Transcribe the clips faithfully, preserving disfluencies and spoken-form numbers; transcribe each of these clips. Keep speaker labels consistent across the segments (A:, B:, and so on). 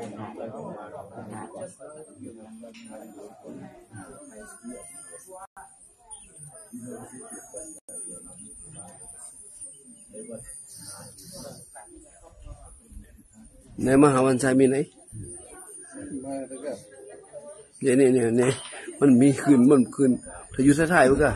A: ในมหาวันชัยมีไหนเนี่ยเนี่ยเนี่ยเนี่ยมันมีคืนมันคืนถ้าอยู่ท้ายๆมันก็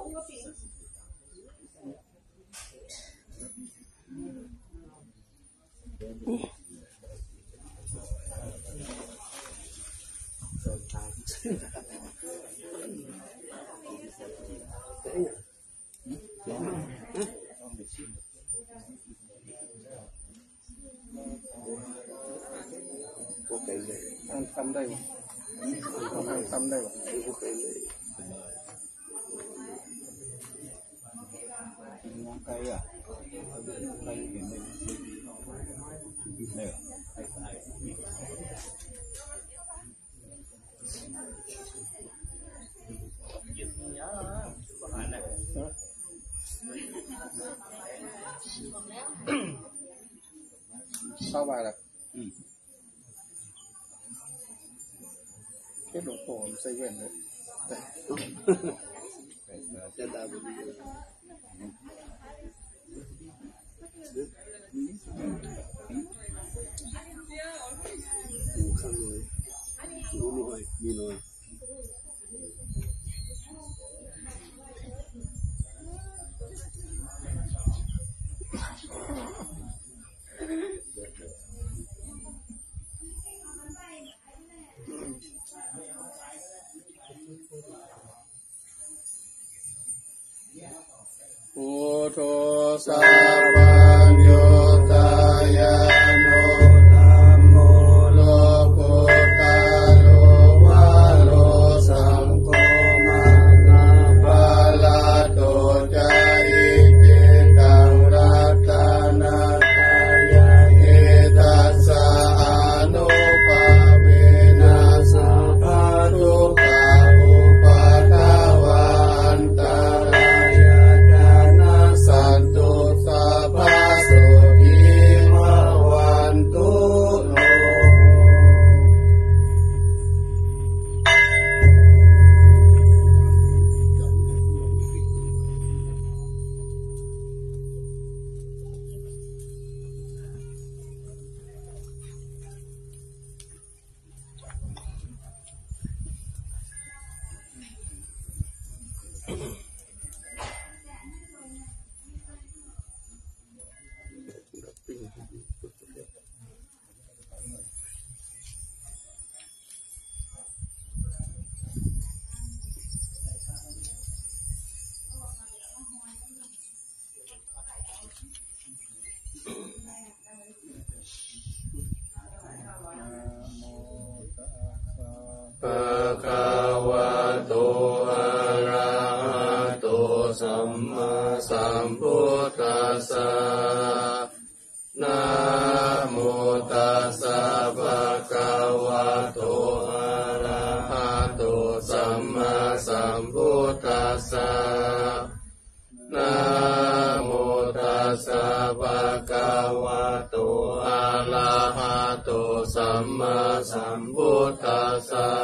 A: ทำได้ทำได้โอเคเลยน้องไก่อ่ะไก่เห็นเลยเนี่ยเข้าไปแล้วแค่หลวงพ่อใส่แว่นเลยจะตาบุญหูข้างน้อยหูน้อยมีน้อยพุทโธสัพพัญโยตายาโนธัมโมโลกุตตะโลวะโลสังโฆมานาภาลาโตจายิจิตังรัตนาทายาเอตัสสะอนุภาเวนะสัพพะทุกขาอุปัฏฐวาอันตรายสันตุสัพพะโสภิมวันตุโนภะคะวะโตอะระหะโตสัมมาสัมพุทธัสสะนะโมตัสสะภะคะวะโตอะระหะโตสัมมาสัมพุทธัสสะนะโมตัสสะภะคะวะโตอะระหะโตสัมมาสัมพุทธัสสะ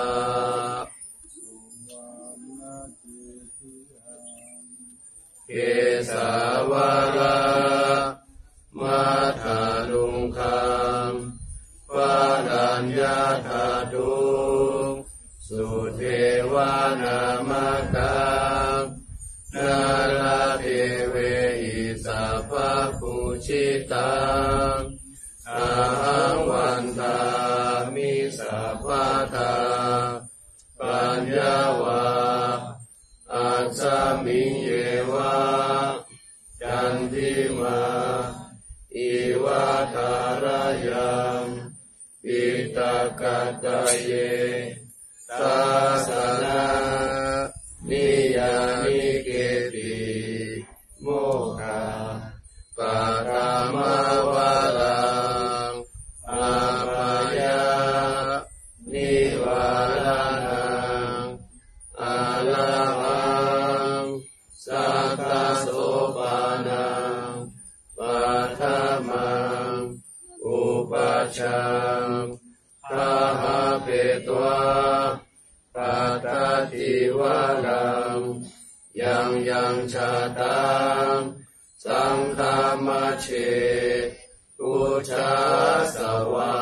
A: เกสาวะระมัทธาลุงคังปะดัญญาธาตุสุเทวานามกังนาลาเทเวหิสัพพะปุชิตังอาหังวันตามิสัพพะทาปัญญาวะอัสสมิเยวะจันทิมาอิวะทารยังปิตกัตตะเยตัสสะนะนิยานิเกติโมฆะปะรามาวะรังอาภายะนิวารังอะระหังสัทธโสปานังปัฏฐมังอุปัชฌังพาหาเปตวาปัตตติวะลังยังยังชาตังสังฆามัชเชอุชาสวา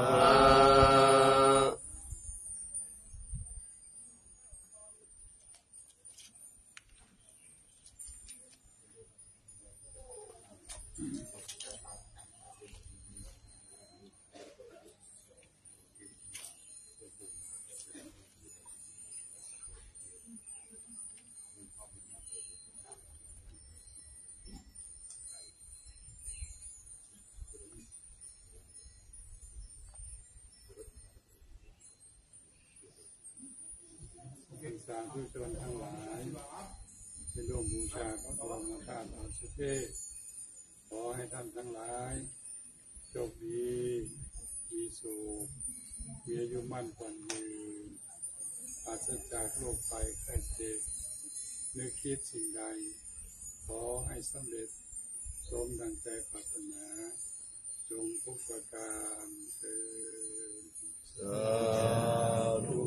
B: สาธุชนทั้งหลายได้ร่วมบูชาพระบรมธาตุอสุเทพขอให้ท่านทั้งหลายโชคดีมีสุขมีอายุมั่นขวัญยืนปราศจากโรคภัยไข้เจ็บนึกคิดสิ่งใดขอให้สำเร็จสมดังใจปรารถนาจงทุกประการเถิด
A: สาธุ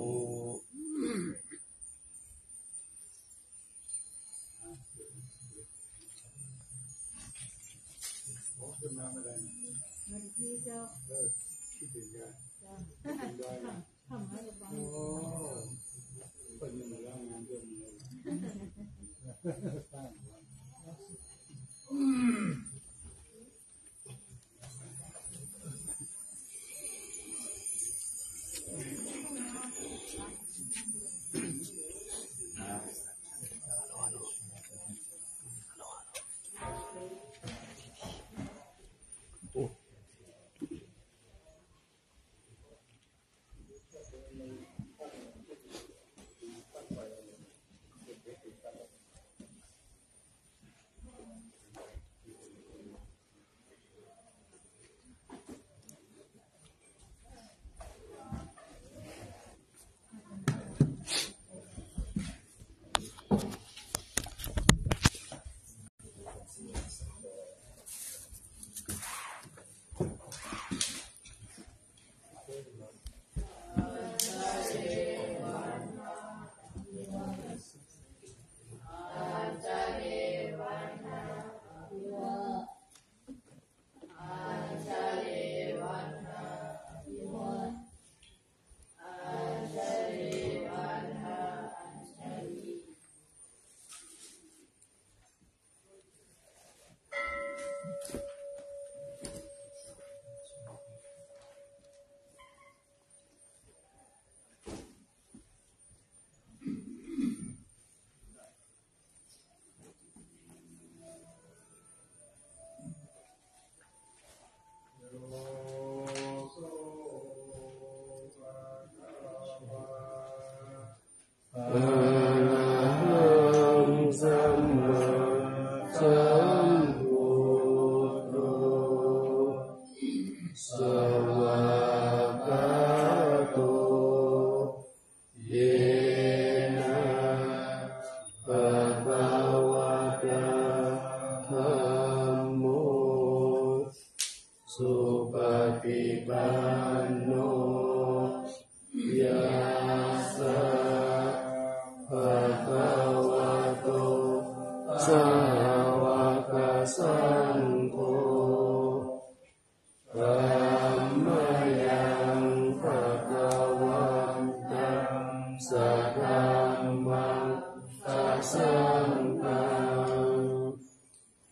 B: ขึ้นมาไม่ได้มันที่เจ้าเออคิดถึงกันได้ทำให้บ้างโอ้เป็นยังไงแล้วงานเดือนนี้สร้างวัน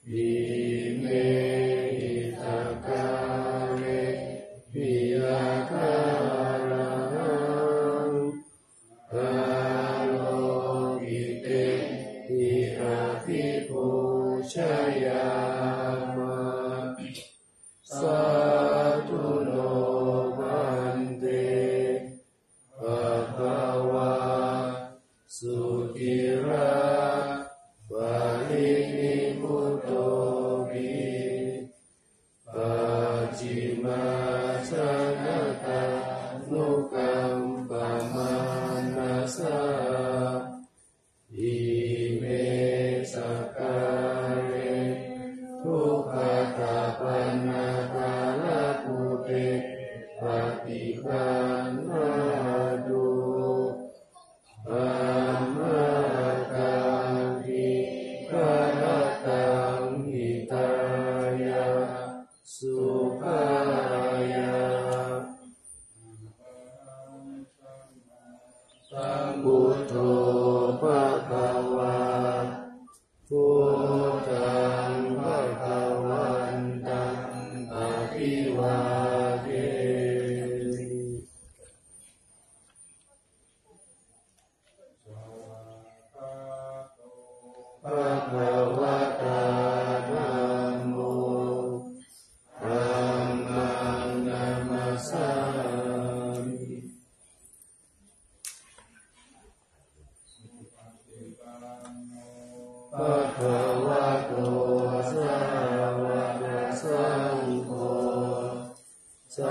A: วิเมหิตกาเลวิยาค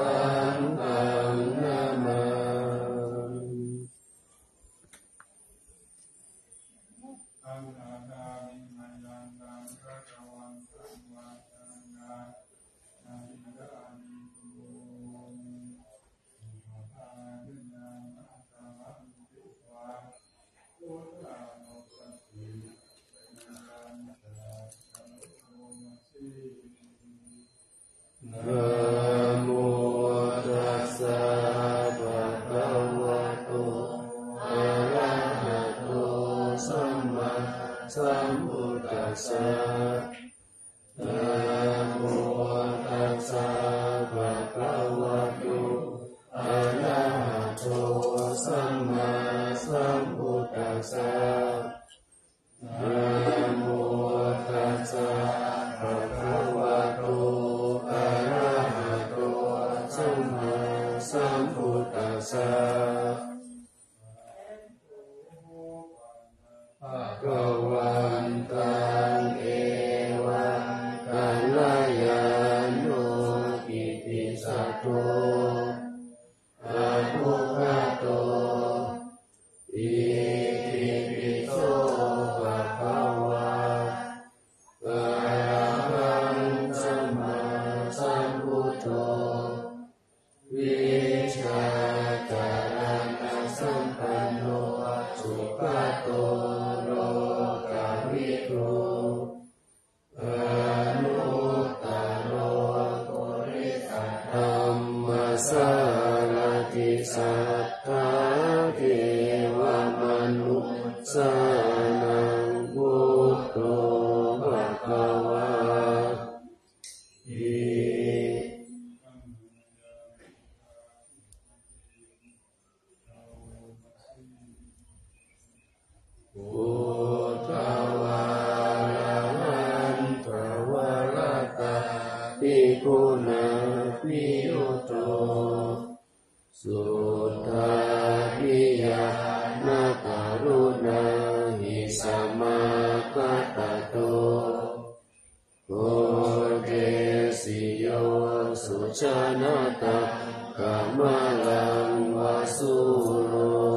A: งฆังนามาสัมพุทธัสสะนะโมตัสสะภะคะวะโตอะระหะโตสัมมาสัมพุทธัสสะนะโมตัสสะภะคะวะโตอะระหะโตสัมมาสัมพุทธัสสะภะวันตังเอวังกัลยาโนกิติสัตโตอะภุคโตอิติปิโสภะคะวะอะระหังสัมมาสัมพุทโธวิชาจารณะสัมปันโนสุขโตสารติสัทธาเทวมนุสานังพุทโธภควาติพุทธวารันตวรตาภิกขุนาภิโยโตสุทธาภิยานาการุณาหิสัมมากัตตโตโอเกสิโยสุชานาตากามลังวาสุโร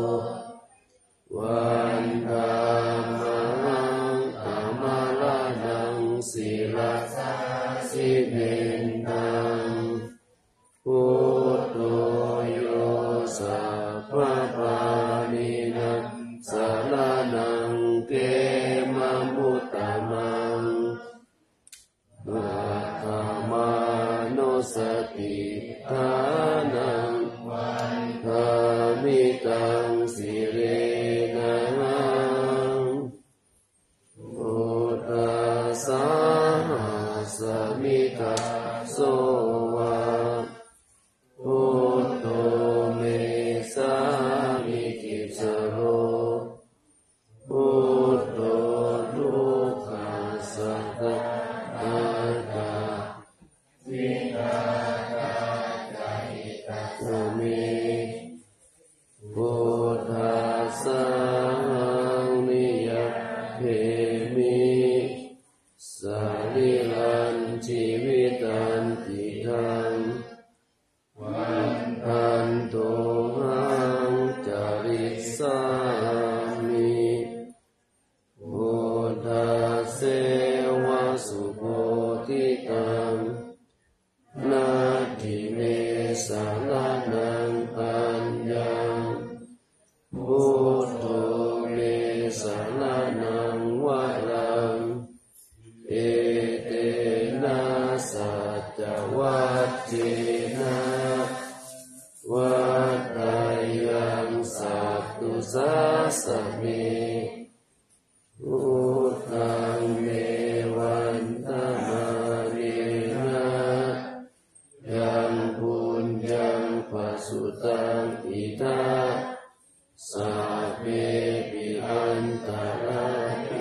A: วันธามังกามลานังศิลาสิเนตังพุทโธโยสัพพปานินังสารนังเกมัมมุตตมังมัคคามานุสติทานังวันธามิตังสิเรนังพุทธัสสะสมิทาโสวะพุทโธเมสามิกิจโรพุทโธทุกขัสสะนาตาวิตากาจาหิตาสมิพุทธัสสะนิยเทมิสาลิลันชีวิตันติทังวันทันโตหังจาริสามิพุทธัสเสวะสุโพธิตังนาทิเมสารานังปัญญังพุทโธเมสารานังวะรังเอเตนะสัจจวัตเจนะวัฏฏายังสัพตุสัสสะเมพุทธังเมวันตมาเนนะยังปุญญังปัสสุตังอิทาสัพเพปิอันตราย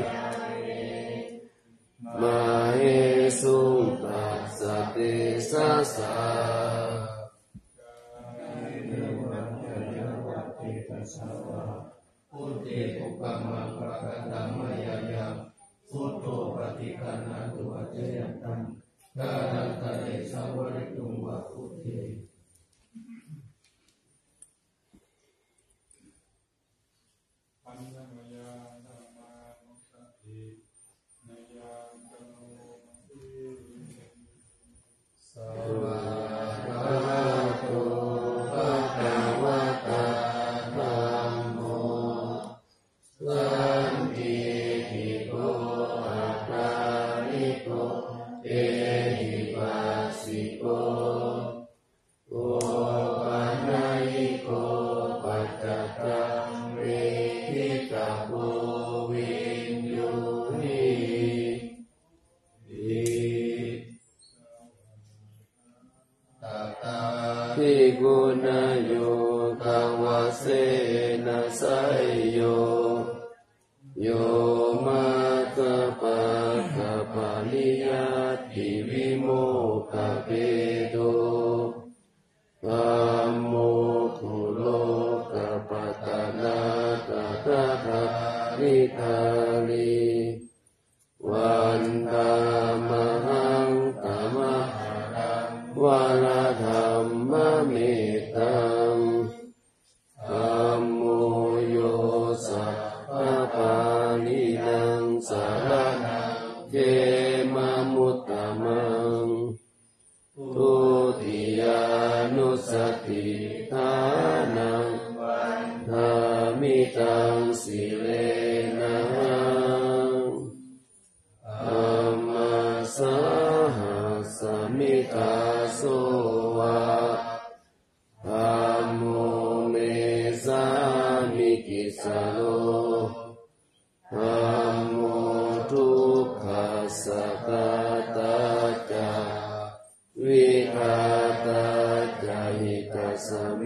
A: มาเหสุตัสสะเตสะสะพุทธิภุปมังประกตัมมยายาพุทโธปฏิคันหันตุวัจเจยันตังกาลันตะเดสาวริตุงวะพุทธิภิกขุนโยคังวาเสนะไสโยโยมาคปะกะปะนิยัตถิวิโมกขเปโตธัมโมคุโลกปัตตนาตถาคานิทาลีวันธามหังตมะวาลธรรมเมตังธัมโมโยสัพพปานินังสารนังเจมะมุตตมังทุติยานุสติทานังธามิตังสิเลนะธัมมาสหัสสมิกาโสวะธัมโมเมสามิกิสโลธัมโมทุกขัสสะกตาจาวิคาตาจาหิตัสสะเม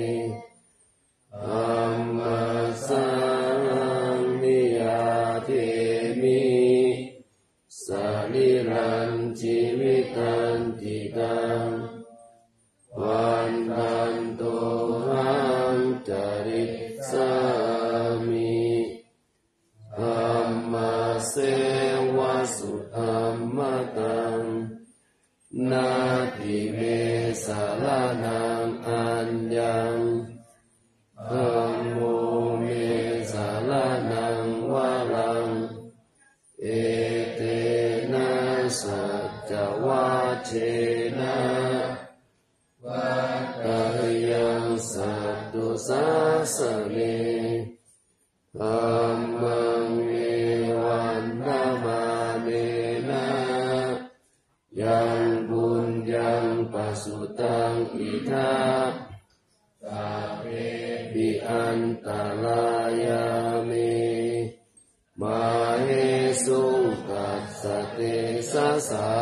A: ธัมมาสังนิยาเทมิสริรันชีวิตันติตังวันทันโตหังจริสามิธัมมาเสวะสุธัมมตังนาทิเมสารนังอัญญังธัมโมเมสารนังวาลังเอเตนะสัจจวัชเชนะวัตตยังสัตตุสาสเนธัมมังเอวันนามาเนนะยังบุญยังปัสสุตังอิทัปสาเปปิอันตรายามิมาเหสุงกัสสะเตสะสา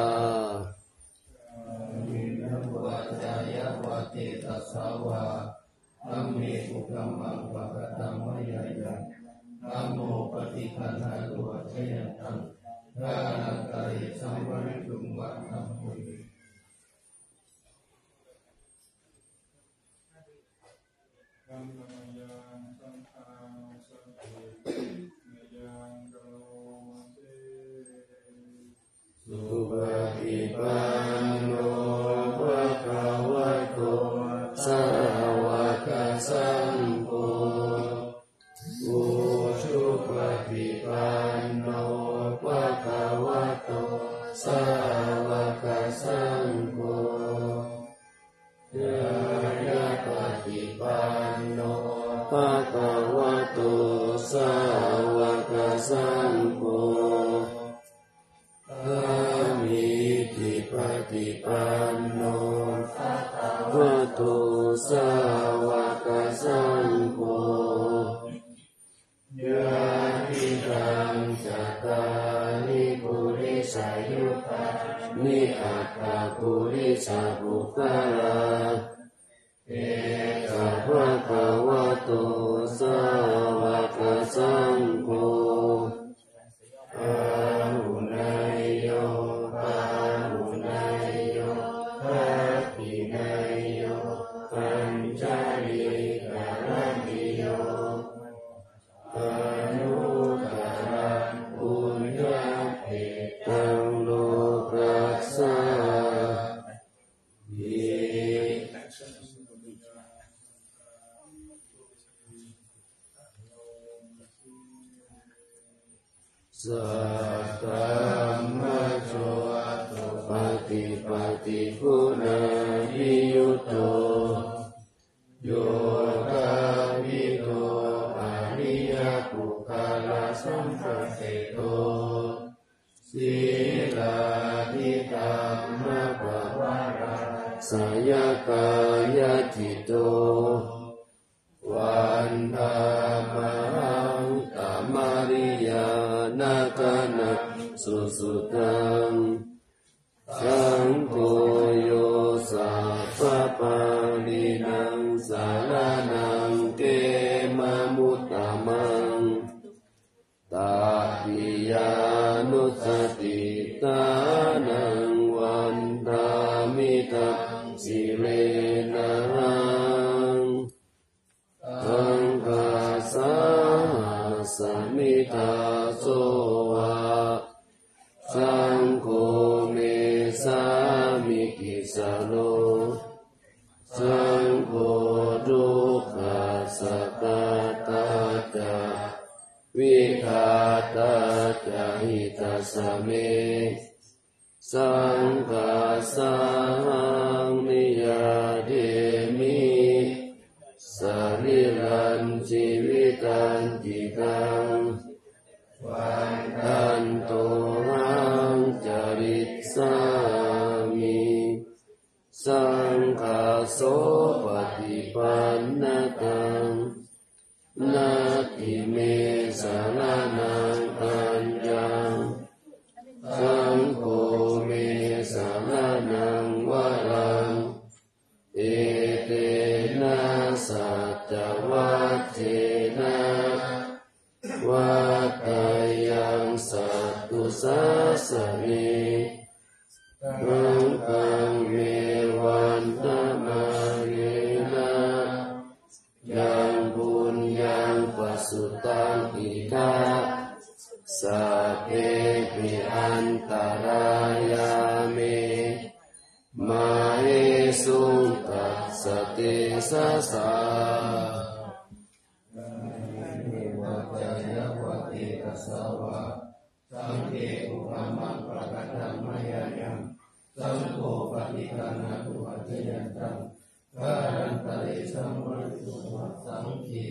A: มินะวัจจายะวะเตตัสสาวะธัมเมปุกัมมังปะกะตังมะยายะธัมโมปฏิคันหาตุวัชยันตังรานังกะริสัมปริตุงวะธัมโมธัมมยังสังฆังสัพเพยังโรเสสุปฏิปันโนภะคะวะโตสาวกสังโฆอุชุปฏิปันโนภะคะวะโตสาวกสังโฆญาณปฏิปันโนภะคะวะโตสาวกสังโฆอามิติปฏิปันโนภะคะวะโตสาวกสังโฆญาติตังจัตตานิปุริสายุคานิอัตตาปุริสาบุคลาเอกภะคะวะโตสาวกสังโฆอาหุนายโยปาหุนายโยภัตตินายโยปัญจลิกะระนิโยอนุตตรังปุญญเขตังโลกัสสามิสัทธัมมะโชตุปฏิปฏิคุณาภิยุตโตโยกาภิโตอริยปุคลาสัมปเสโตสีลาธิธรรมปวาราสยกายจิตโตวันธามหังตมาริยานาคนะสุสุตังสังโฆโยสัพพปาสเมสังฆาสังนิยาเดมิสริรันชีวิตันติตังวันทันโตหังจริตสามิสังฆาโสปฏิปันนะตังนาทิเมสารนังอัญญังสังโฆเมสารนังวรังเอเตนะสัจวัตเถนะวัฏฏายังสัตตุสัสสะเนรังกังเมวันตมาเรนะยังบุญยังปัสสุตังอิทาสัพเพปิอันตรายาเมมาเอสุตัสสะเตสะสะวัจยวัติตัสสะวะสังเฆอุปมังประกตังมายายังสังโฆปฏิคันหตุวัจยันตังกาลันตะเรสัมมาสุวัสสังคี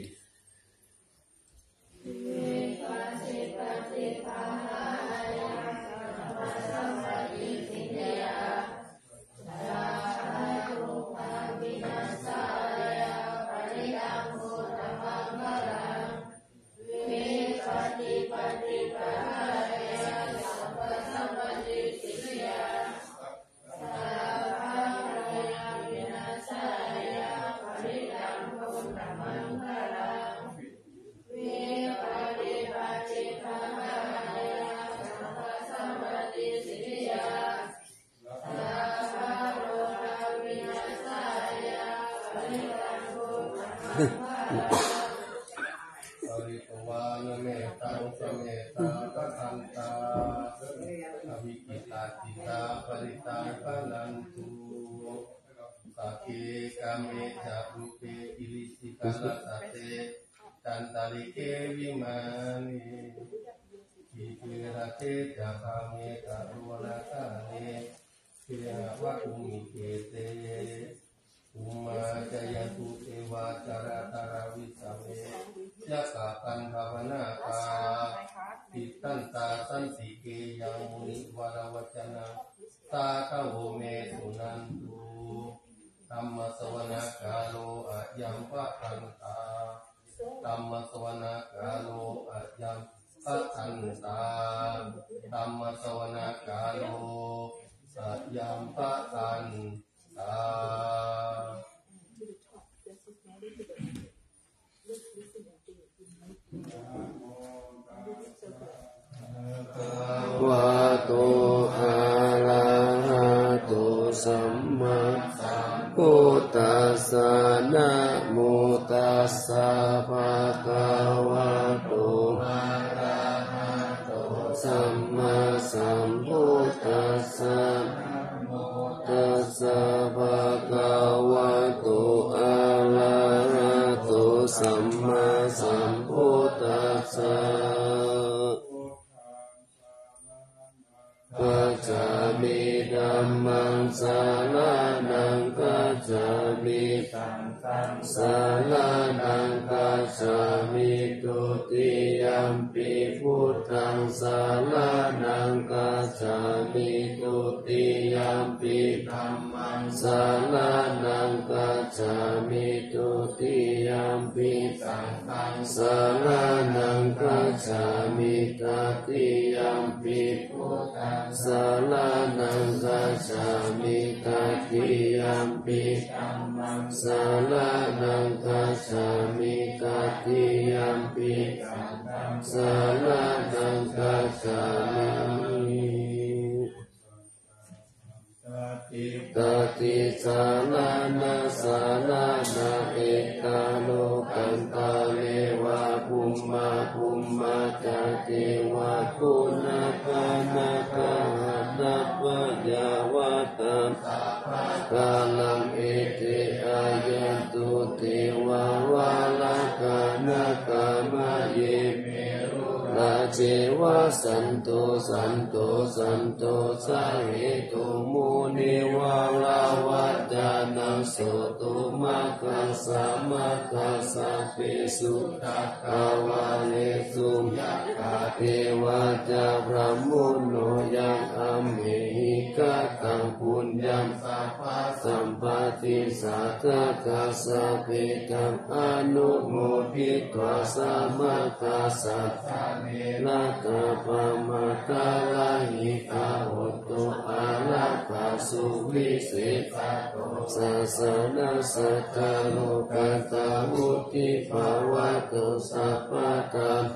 A: ปริตวานเมตังสเมตาปะทันตาอภิกิตาจิตาปริตาปะนันตุสักเกกะเมจะรูเปกิริสิกาลตะเตจันตาลิเกวิมานิอิทิระเตจะคาเมกะรุนาคาเนเทนะวะตุมิเกเตอุมาจยตุเทวาจารตาราวิสเมยะกะปันภาวนาคาติตันตาสันติเกยังมุนิวรวัจนะตาคะโวเมสุนันตุธัมมสวนะกาโลอะยัมปะทันตาธัมมสวนะกาโลอะยัมปะทันตาธัมมสวนะกาโลอะยัมปะทันตาภะโตอะระหะโตสัมมาสัมพุทธัสสะนะโมตัสสะภะคะวะโตอะระหะโตสัมมาสัมพุทธัสสะตัสสะภะคะวะโตอะระหะโตสัมมาสัมพุทธัสสะกัจจามิธัมมังสารนังกัจจามิสังฆังสารนังกัจจามิตุติยัมปิพุทธังสารนังกัจจามิตุติยัมปิธัมมังสารนังกัจจามิตุติยัมปิสังฆังสารนังกัจจามิตติยัมปิพุทธังสารนังกัจจามิตติยัมปิธัมมังสารนังกัจจามิตติยัมปิสังฆังสารนังกัจจามิตติสารนังสารนังเอกาโลกันตาเลวะภูมาภูมาจักเทวะคุณาคานาคานัพพยาวะตังกาลังเอเตอายันตุเทวะวะลากานาคามะเยเมรุราชเจวะสันตุสันตุสันตุสาเหตุมุนิวาลาวัจจานังโสตุมัคคัสสะมัคคัสสะปิสุทัคขาวาเลสุยัคขะเทวะจาพระมุนโนยังอัมเหหิกะตังปุญญังสัพพะสัมปติสัทธะกัสสะเปตังอนุโมทิตวะสัมมากัสสะเนนะกะปะมะตะลาหิตาโหตุอาลักขาสุวิเศษโตสัสสะนะสัทธะโลกัสสะมุติภาวะโตสัพพะตัง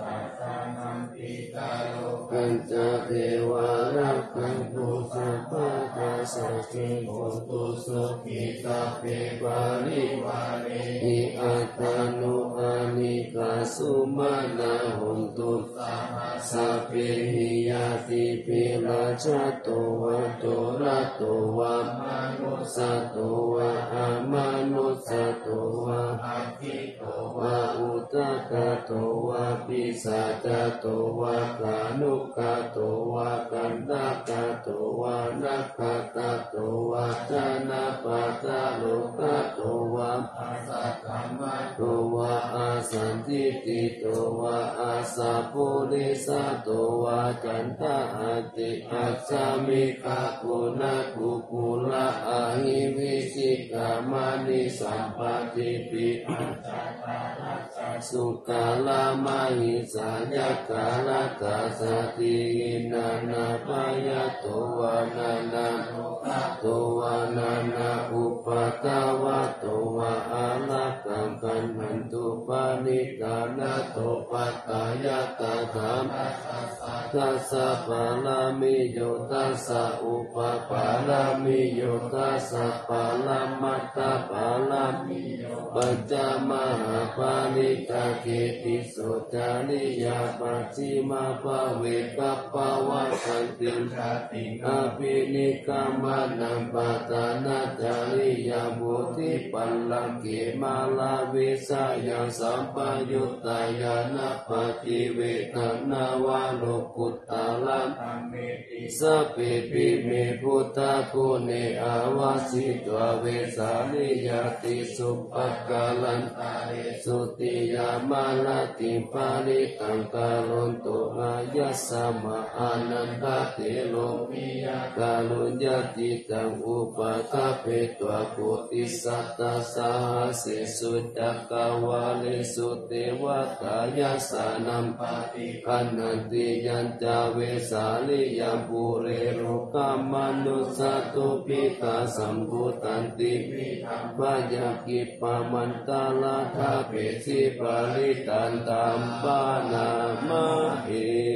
A: ปัญจเทวารักขันตุสัพพะทาสัจจิโหตุสุขิตาเปวาริวาเรหิอัตตานุอานิกาสุมาณาหุนตุสัพเพหิยาติปิราชโตวะโตระโตวะมนุสโตวะอามนุสโตวะอัคคิโตวะอุตตะโตวะปิสัจจโตวะกานุกะโตวะกันดากะโตวะนัคขะตะโตวะจานะปัตตะโลกะโตวะอาสัตถมะโตวะอาสันติติโตวะอาสาปุริสะโตวะจันทะอาติอัจฉามิกะกุณะกุกุละอะหิวิชิกามานิสัมปติปิอัจจตารัสสะสุกาลามาหิสายกาลตาสตินานาปายโตวะนานาโตวะนานาอุปตาวะโตวะอาลักขังกันหันตุปานิกานาโตปัตตายตาธรรมทัสสะปาลามิโยทัสสะอุปปาลามิโยทัสสะปาลามัตตปาลามิโยปัจจามหาปานิกาเกติโสจาริยาปัจฉิมาภเวกัปปวะสันติติอภินิกามานังปะตานาจาริยาบุติปัลลังเกมาลาเวสายาสัมปยุตตายานาปฏิเวทนาวาโลกุตตาลังสัพเพปิเมพุทธะภูเนอาวาสิตวเวสาลิยติสุปักกาลันตาเรสุติยามาลติปาริตังกาลนตุอายัสสะมะอานันตเตโลมิยากาลุญญติตังอุปกาเปตวะโพธิสัตตาสาสิสุจักกาวาลิสุเทวตายัสสะนัมปติคันนันติยัญจาเวสาลิยัมปุเรโรกามนุสตุปิตาสัมพุตันติปะยากิปะมันตาลาทาเปสิปาริตันตัมปานามาเอ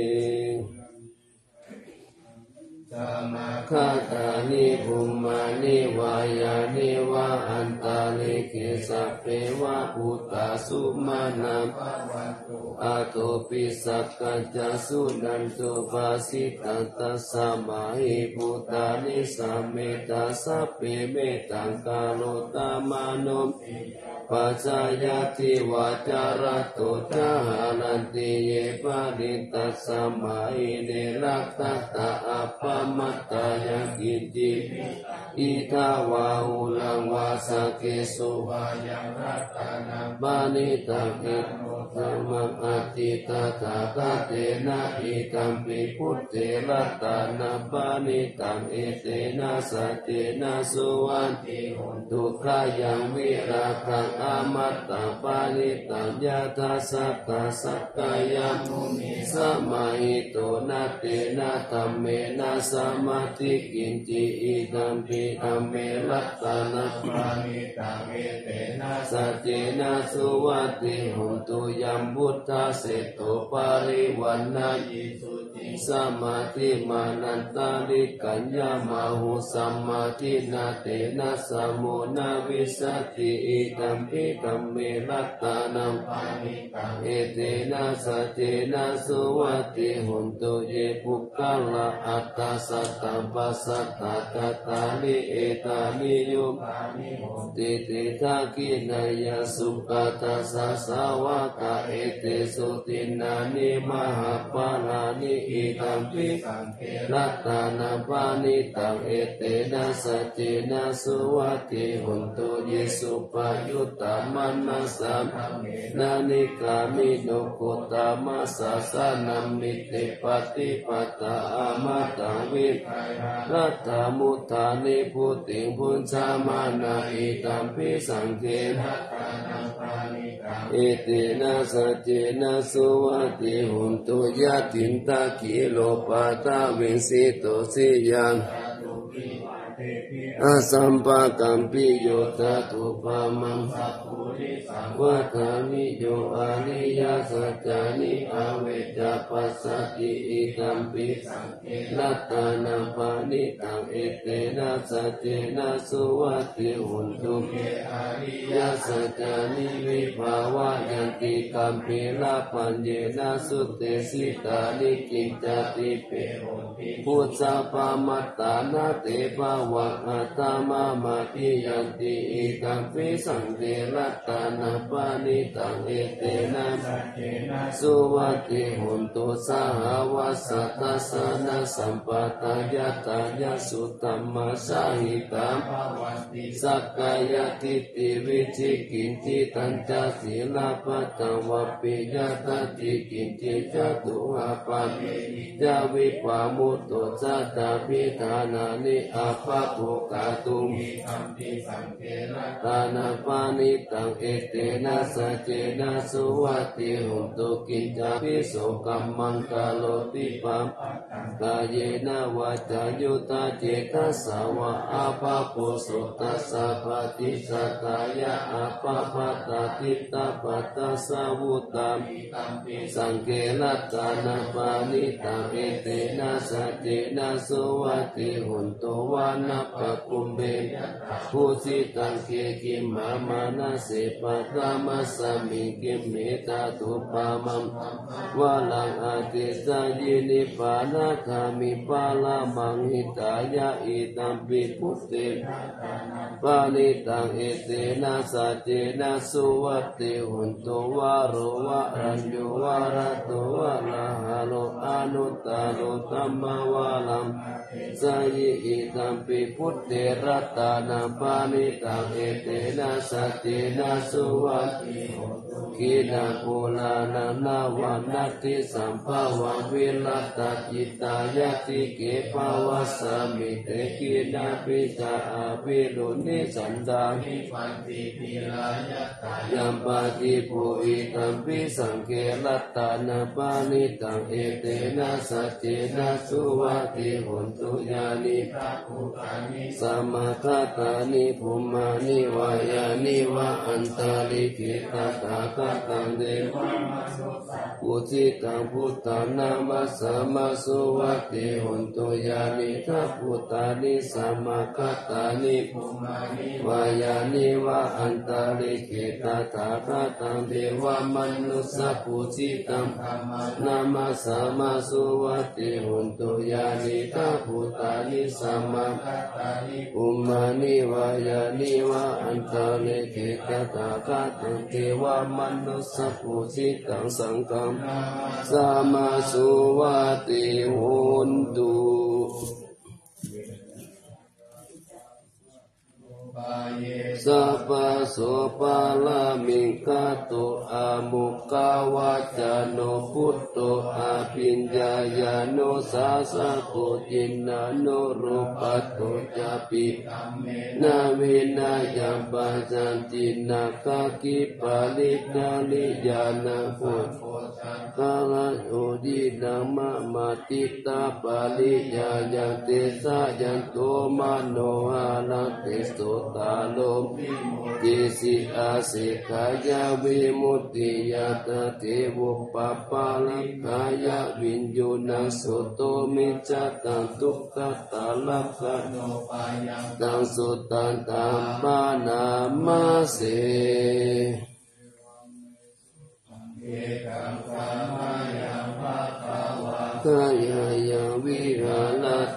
A: คาตานิภูมานิวายานิวะอันตาลิเกสัพเพวะพุตตาสุมานังอาโตปิสักกัจจสุนันตุภาสิตัสสะสมาหิพุตตานิสัมเมตาสัพเพเมตังกาโลตามานุปัจจายติวาจารโตจาหานันติเยปะดิตัสสะมาหิเนรักตัตตะอัปปมัตตายกิติอิทาวาหุลังวาสเกสุวายังรัตนาบานิตังอิสมังอติตาตาคาเตนะอิตัมปิพุทเทรัตนาบานิตังเอเตนะสัจเจนะสุวันติทุกขายังวิราคังอามัตตปานิตังยะทาสัพพะสักกายมุนิสมาหิโตนะเตนะธัมเมนะสมาธิกินจิอิตัมปิธัมเมรัตตนะปานิตังเอเตนะสัจเจนะสุวัตติโหตุยัมพุทธะเสโตปาริวันนายิสุติสมาธิมานันตาลิกัญญามหุสัมมาทินาเตนะสมุนาวิสัตติอิตัมปิธัมเมรัตตนะปานิตังเอเตนะสัจเจนะสุวัตติโหตุเยปุคคละอัตตสัตตปัสสัตตะตตานิเอตานิโยติติทากินายสุปตัสสะสาวกะเอเตสุตินานิมหาปานานิอิตัมปิรัตตานาปานิตังเอเตนะสัจเจนะสุวัติหุนตุเยสุปายุตตามัสนาสัมนานิกามิโนโคตามัสสะสานัมมิเตปฏิปตาอามาตังวิรัตถามุทานิพุติงพุญชามานาอิตัมปิสังเกนะเอเตนะสัจเจนะสุวัติหุนตุยะตินตะกิโลปะตะวิสิโตสิยังอาสัมปะกัมปิโยตตุปะมังวัฏามิโยอานิยสัจจานิอาเวจาปัสสติอิตัมปิรัตตานาปานิตังเอเตนะสัจเจนะสุวัติหุนตุยะสัจจานิวิภาวะยันติกัมปิลาปัญเยนะสุเตสิตานิกิจจติเปพุทธะปามัตตานาเตภวะอัตตมะมาติยันติอิตัมปิสังเทรัตตานาปานิตังเอเตนะสุวัติหุนตุสหวัสสัตตัสสะนะสัมปตายะตายะสุตัมมะสาหิตัมสักกายทิฏฐิวิจิกินจิตัญจศีลปัตตวัปปิยตติกินจิจตุอาปันยาวิปามุตโตจัตตาพิธานานิอาภะโภกาตุมตานาปานิตังเอเตนะสัจเจนะสุวัติหุนตุกินจาภิโสกัมมังกาโลติปัมกายเยนะวาจายุตาเจตสาวะอาภะโพสุตัสสะปฏิสัตตายะอาภะปัตตติตาปัตตสาวุตตัมสังเกลัตตานาปานิตังเอเตนะสัจเจนะสุวัติหุนตุวานะปะกุมเบภูสิตังเกกิมมามานะเสปะตามัสสมิกิมเมตาตุปามัมวะลังอาติสายินิปานะคามิปาลามังหิตายะอิตัมปิพุทธิปานิตังเอเตนะสัจเจนะสุวัติหุนตุวาโรวะรัญโยวาระโตวะละหะโลอนุตตาโลธัมมวาลัมสยิอิตัมปิพุทธิรัตตานาปานิตังเอเตนะสัจเจนะสุวัติกินาโพลานานาวันนัตติสัมภาวังวิรัตจิตายะติเกภาวะสามิเตกินาปิจาอาภิรุนิสันดาหิปันติปิลายะตายัมปะติภูอิตัมปิสังเกลัตตานาปานิตังเอเตนะสัจเจนะสุวัติหุนตุญาณิภะภูตานิสัมมาคตานิภูมานิวายานิวะอันตาลิขิตาตาคตังเดวะปุจิตังพุทธานามัสสะมาสุวัติหุนตุญาณิทัพพุตานิสัมมาคตานิภูมานิวายานิวะอันตาลิขิตาตาคตังเดวะมนุสสะปุจิตังนามัสสะมาสุวัติหุนตุญาณิทัพพุตานิสัมมาคตานิภูมานิวายานิวะอันตาลิขิตาตาคตังเดวะมนุสสะปุจิตังสังฆัมสัมมาสุวัติหุนตุสัพพะโสปาลามิกาโตอามุกาวาจโนพุทโตอาปิญญายโนสาสะโกจินนาโนรูปัตโตจาปินาเวนะยัมปัจจันตินาคากิปาลิกาลิยานาพุทกาลโอดินามามาติตาปาลิยายังเตสะยันโตมโนหะนะเตโสตาโลเจสิอาสิกายาวิมุตติยาตเทวุปปาลกายาวิญโยนังสุโตมิจตังทุกขตาลักขโนปายังตังสุตันตัมปานามาเสกายายังวิหารติ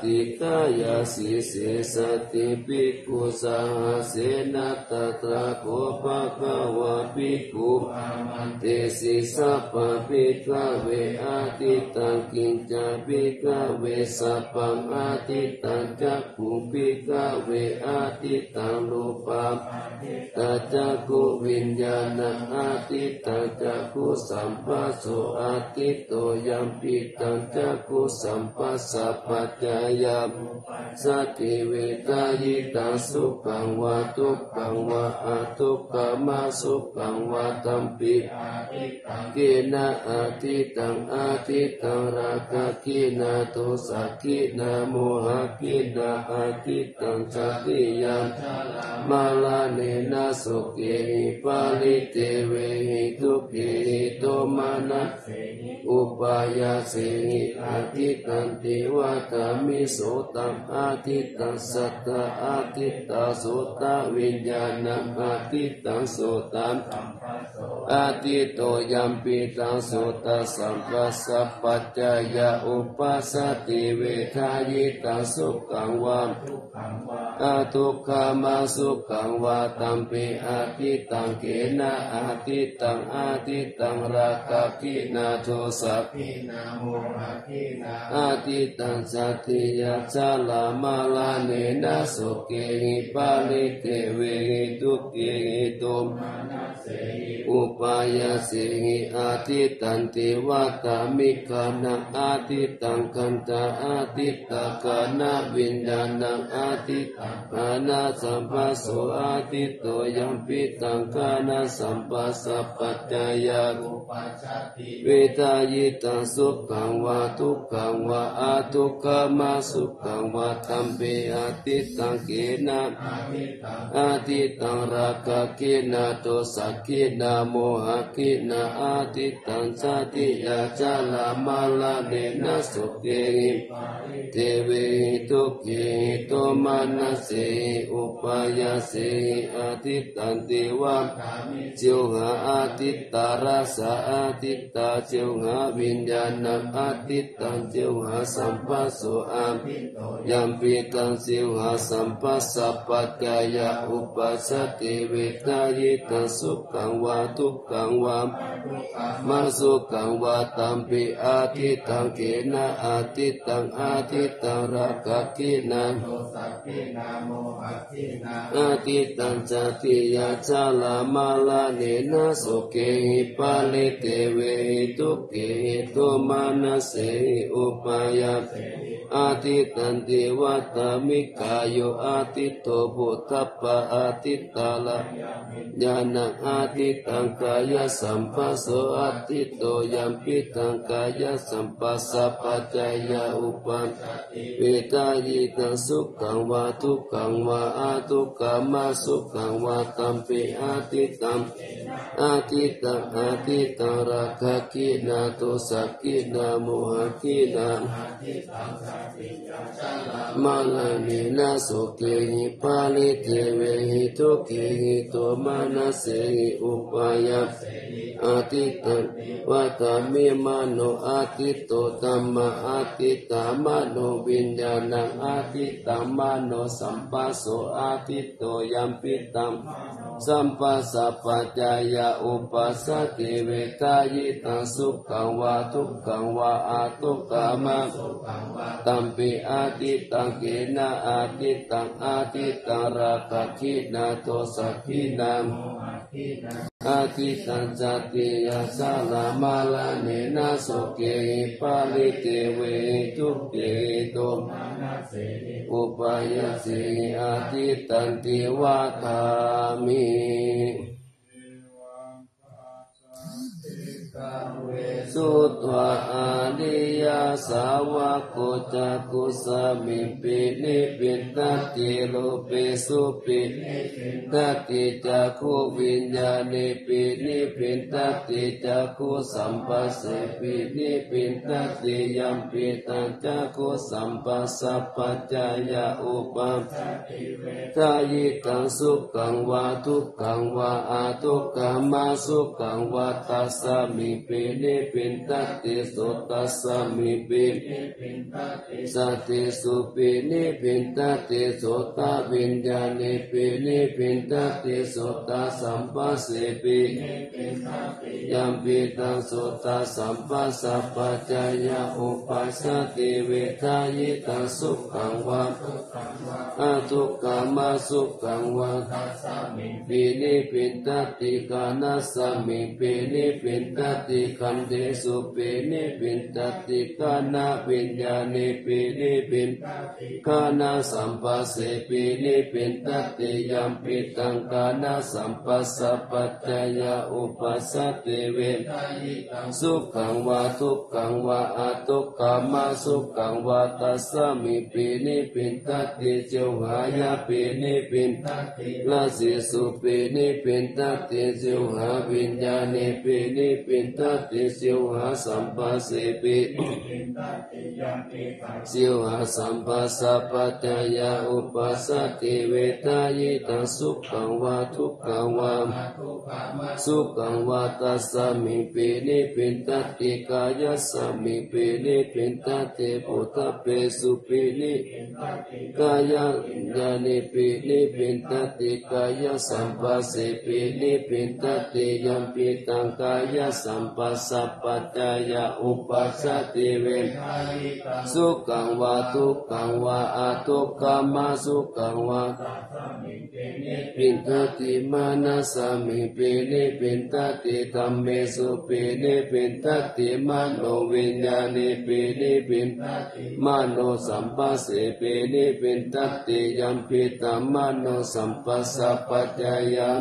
A: ติกายาสีเสสติภิกขุสหเสนาตตระโคภะคะวะภิกขุเตสิสัพพะภิกขเวอาทิตังกิญจภิกขเวสัพพังอาทิตังจักขุภิกขเวอาทิตังรูปังตัจจักขุวิญญาณังอาทิตังจักขุสัมปัสโสอาทิโตยัมปิตังจักขุสัมปัสสะปัจจายาสัตถิเวทายตังสุขังวาทุกขังวาอาทุกขมาสุขังวาตัมปิกินะอาทิตังอาทิตังราคะกินะโทสะกินะโมหะกินะอาทิตังจติยังมาลาเนนะสุเกหิปาลิเตเวหิทุกขิโตมานะอุปายาเสหิอาทิตันติวะตามิโสตังอาทิตังสัตตะอาทิตตาโสตวิญญาณังอาทิตังโสตังอาทิโตยัมปิตังโสตสัมปัสสะปัจจายาอุปัสสติเวทายตังสุขังวาอาทุกขามาสุขังวาตัมปิอาทิตังเกนะอาทิตังอาทิตังราคะกินะโทสะกินะโมหะกินะอาทิตังสัตติยะจาลามาลาเนนะสุเกหิปาลิเตเวหิทุกขิตุมอุปายาเสหิอาทิตันติวัตตามิกานะอาทิตังคันตาอาทิตตกานะวิญญาณังอาทิตังกานะสัมปัสโสอาทิตโตยัมปิตังกานะสัมปัสสะปัจจายาเวทายตังสุขังวาทุกขังวาอาทุกขมาสุขังวาตัมเปอาทิตังเกนะอาทิตังราคะกินะโทสะกินะโมหะกินะอาทิตังสัตติยาจาลามาลาเนนะสุเกหิเทเวหิทุกขิโตมานะเสหิอุปายาเสหิอาทิตันติวะเจียวหาอาทิตตาราสะอาทิตตาเจียวหาวิญญาณังอาทิตตังเจียวหาสัมปัสโสอายัมปิตังเจียวหาสัมปัสสะปัจจายาอุปัสสติเวทายตังสุขังวาทุกขังวามาสุขังวาตัมปิอาทิตังเกนะอาทิตังอาทิตังราคะกินะอาทิตังจติยาจาลามาลาเนนะสุเกหิปาลิเตเวหิทุกขิโตมานะเสหิอุปายาอาทิตันติวัตตามิกายโยอาทิโตปุถะปะอาทิตาลญาณังอาทิตังกายสัมปัสโสอาทิโตยัมปิตังกายสัมปัสสะปัจจายาอุปันเวทายตังสุขังวาทุกขังวาอาทุกขามาสุขังวาตัมปิอาทิตังอาทิตังอาทิตังราคะกินะโทสะกินะโมหะกินะมาลาเนนะสุเกหิปาลิเทเวหิทุกขิโตมานะเสหิอุปายาอาทิตังวัตตามิมาโนอาทิตโตธัมมาอาทิตตามโนวิญญาณังอาทิตังมโนสัมปัสโสอาทิตโตยัมปิตังสัมปัสสะปัจจายาอุปัสสติเวทายตังสุขังวาทุกขังวาอาทุกขามาตัมปิอาทิตังเกนะอาทิตังอาทิตังราคะกินะโทสะกินะอาทิตังจติยาสาลามาลาเนนะสุเกหิปาลิเตเวหิทุกขิโตอุปายาเสหิอาทิตันติวะธามิสุตวะอาดิยาสาวะโกจักกุสมิปินิปิตติโลเปสุปิตัตติจักขุวิญญาณิปินิปิตัตติจักขุสัมปัสสะปินิปิตัตติยัมปิตังจักขุสัมปัสสะปัจจายาอุปัฏฐายิตังสุขังวาทุกขังวาอาทุกขามาสุขังวาตัสสะมิปินิปิตัตติสุตัสสะมิปิสัตติสุปินิพินตติโสตวิญญาณิปินิพินตติโสตสัมปัสสิปิยัมปิตังโสตสัมปัสสัพพัจจายะอุปัสสติเวทายตังสุขังวะอะทุกขามาสุขังวะปินิพินตติกานัสสมิปินิพินตติคันเดสุปินิพินตติกานาวิญญาณิปินิพินกานาสัมปัสสิปินิพินตติยัมปิตังกานาสัมปัสสัพพัจจายะอุปัสสติเวสุขังวะทุกขังวะอะทุกขามาสุขังวะตัสสมิปินิพินตติเจวหายะปินิพินลาสิสุปินิพินตติเจวหาวิญญาณิปินิพินตติเจวหาสัมปัสสิปิเจวหาสัมปัสสัพพัจจายะอุปัสสติเวทายตังสุขังวะทุกขังวะสุขังวะตัสสมิปินิพินตติกายะสมิปินิพินตติปุตตะเปสุปินิกายะญาณิปินิพินตติกายะสัมปัสสิปินิพินตติยัมปิตังกายะสัมปัสสัพพัจจายะอุปัสสติเวสุขังวะทุกขังวะอะทุกขามาสุขังวะปินตติมานะสมิปินิพินตติธัมเมสุปินิพินตติมโนวิญญาณิปินิพินมโนสัมปัสสิปินิพินตติยัมปิตัมมโนสัมปัสสัพพัจจายะ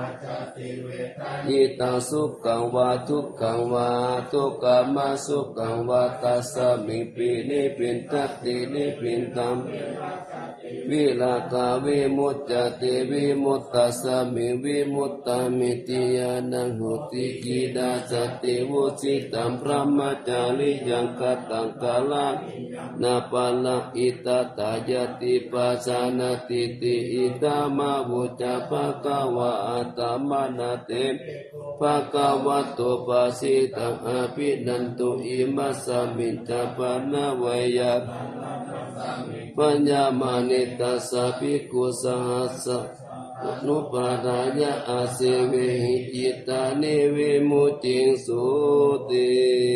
A: ยิตังสุขังวะทุกขังวะทุกขามาสุขังวะตัสสมิปินิพินตตินิพินตัมวิลากาวิมุตติวิมุตตัสสมิวิมุตตามิติยานังหุติกิดาสติวุสิตัมพระมจาริยังกตังกาลังนาปะละอิตตายติปัสสานติติอิตามาวุจาภะคะวะอะตมนาเตภะคะวะโตปัสสิตังอภินันตุอิมัสสมิจจปนะเวยะปัญญามานิตัสสะภิกขุสหัสสะนุปาทายะอาเสเวหิจิตานิวิมุตติสุติ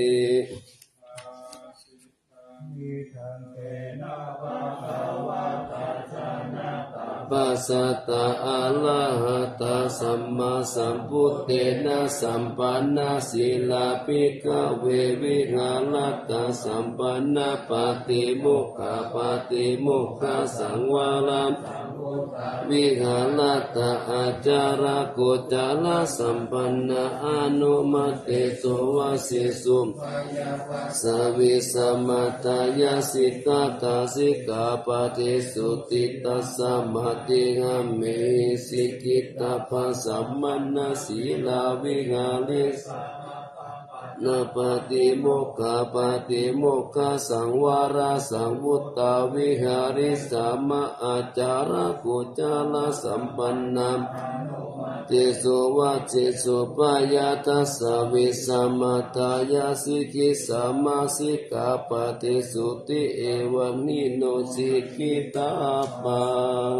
A: ปัสสัตตะอะระหะตะสัมมาสัมพุทเทนะสัมปันนะศีลาภิกขเววิหารตสัมปันนะปาติโมกขปาติโมกขสังวารัมวิหารตอาจาระโกจาระสัมปันนะอนุมัตเตโสวะสิสุมสวิสมัตตายาสิกขาตาสิกขาปฏิสุติตัสสะมาติงะเมสิกิตตปัสสัมมันนะศีลาวิหาริสนาปฏิโมกขปฏิโมกขสังวาระสังวุตตาวิหาริสัมมาอาจาระกุจาลสัมปันนัมติโสวัจจิสุปายาตัสสะวิสัมมาทายาสิกิสัมมาสิกขาปฏิสุติเอวะนิโนสิกิตาปัง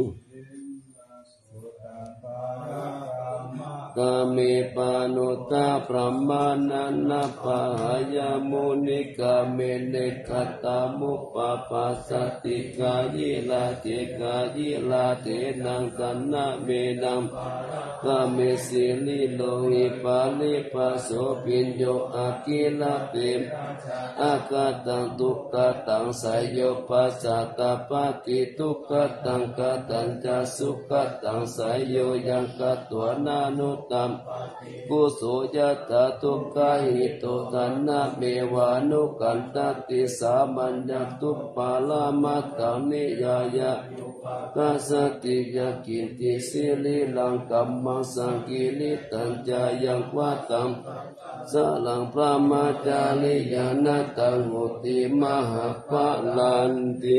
A: กามิปานุตาพระมานันนาปะหายามุนิกาเมเนคตามุปปาสติกายิลาเจกายิลาเทนังสันนะเมนังกาเมสิลิโลหิปาลิปัสโสปิญโยอากิลาเปมอากาตังทุกขตังสายโยปัสสะตาปฏิทุกขตังกตัญจสุขตังสายโยยังกัตวนานุตัมกุโสยตาทุกขาหิโตตันนะเมวานุกันตติสามัญญตุปาลามัตตังนิยายะกัสสติยากินติสิลิลังกัมมังสังกิลิตัญจายังวะตังสลังพระมาจาริยานัตตังโหติมหาภาลันติ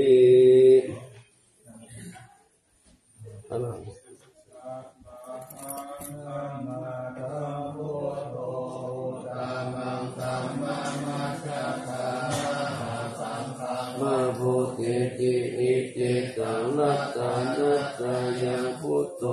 C: ธัมมังธัมมังมัจจา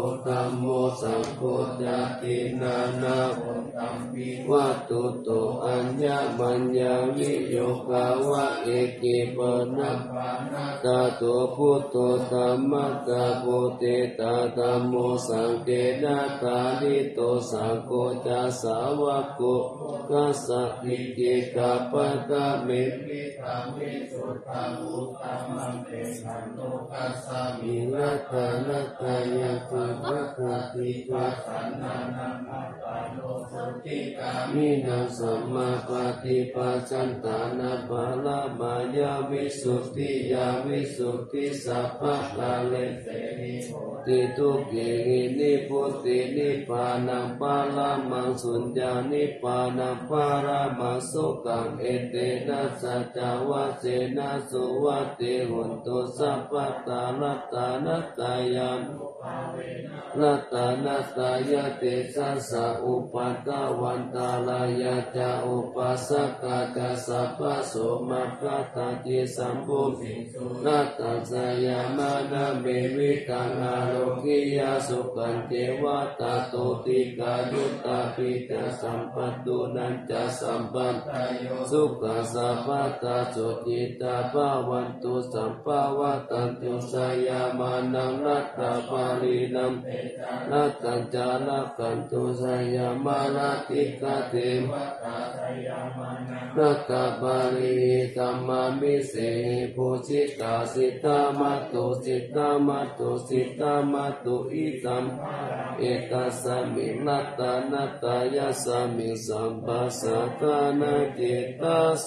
A: ธัมโมสังโฆจตินานาวัตตุโตอัญญมัญญวิโยกาวะเอกิปนะตาโตพุทโธธัมมัสสะโพธิตาธัมโมสังเกนะตาลิโตสังโฆจัสสาวะโกกัสสะอิกิกาปะตะเมปิตังวิสุทธังอุตตัมมังเตสันโลกัสสะมิรัตนะกายะตุระคติปัสสนานังอัตตาโลสุติกามินัสสัมมาปฏิปัสสันตานะภาลามายาวิสุทธิยาวิสุทธิสัพพะกาเลเสนิโหติทุกขินิพุตตินิพพานังปาลามังสุญญานิพพานังปารามัสสุขังเอเตนะสัจจวะเสนะสุวัตติหุนตุสัพพะตาลัตตานัตตายามลัตตานัตตายะเตสัสสะอุปัฏฐวันตาลายะจะอุปัสสกะจะสัพพะโสมัคคะตาจิสัมปุนัตตัสสะยามานะเมวิตังอาโลกิยาสุขันเทวะตาโตติกายุตตาปิตาสัมปัตตุนันจะสัมปันสุขัสสะปะตาสุจิตาภาวันตุสัมภาวะตันตุสยามานังนัตตาปาลีนัมนัตตัญจาลกันตุสยามานาติกาเตมนัตตาปาลีธัมมามิเสภูชิตาสิตามัตตุสิตามัตตุสิตามัตตุอิตัมเอตัสสะมินัตตานัตตายะสมิสัมปัสสะกานะเจตาโส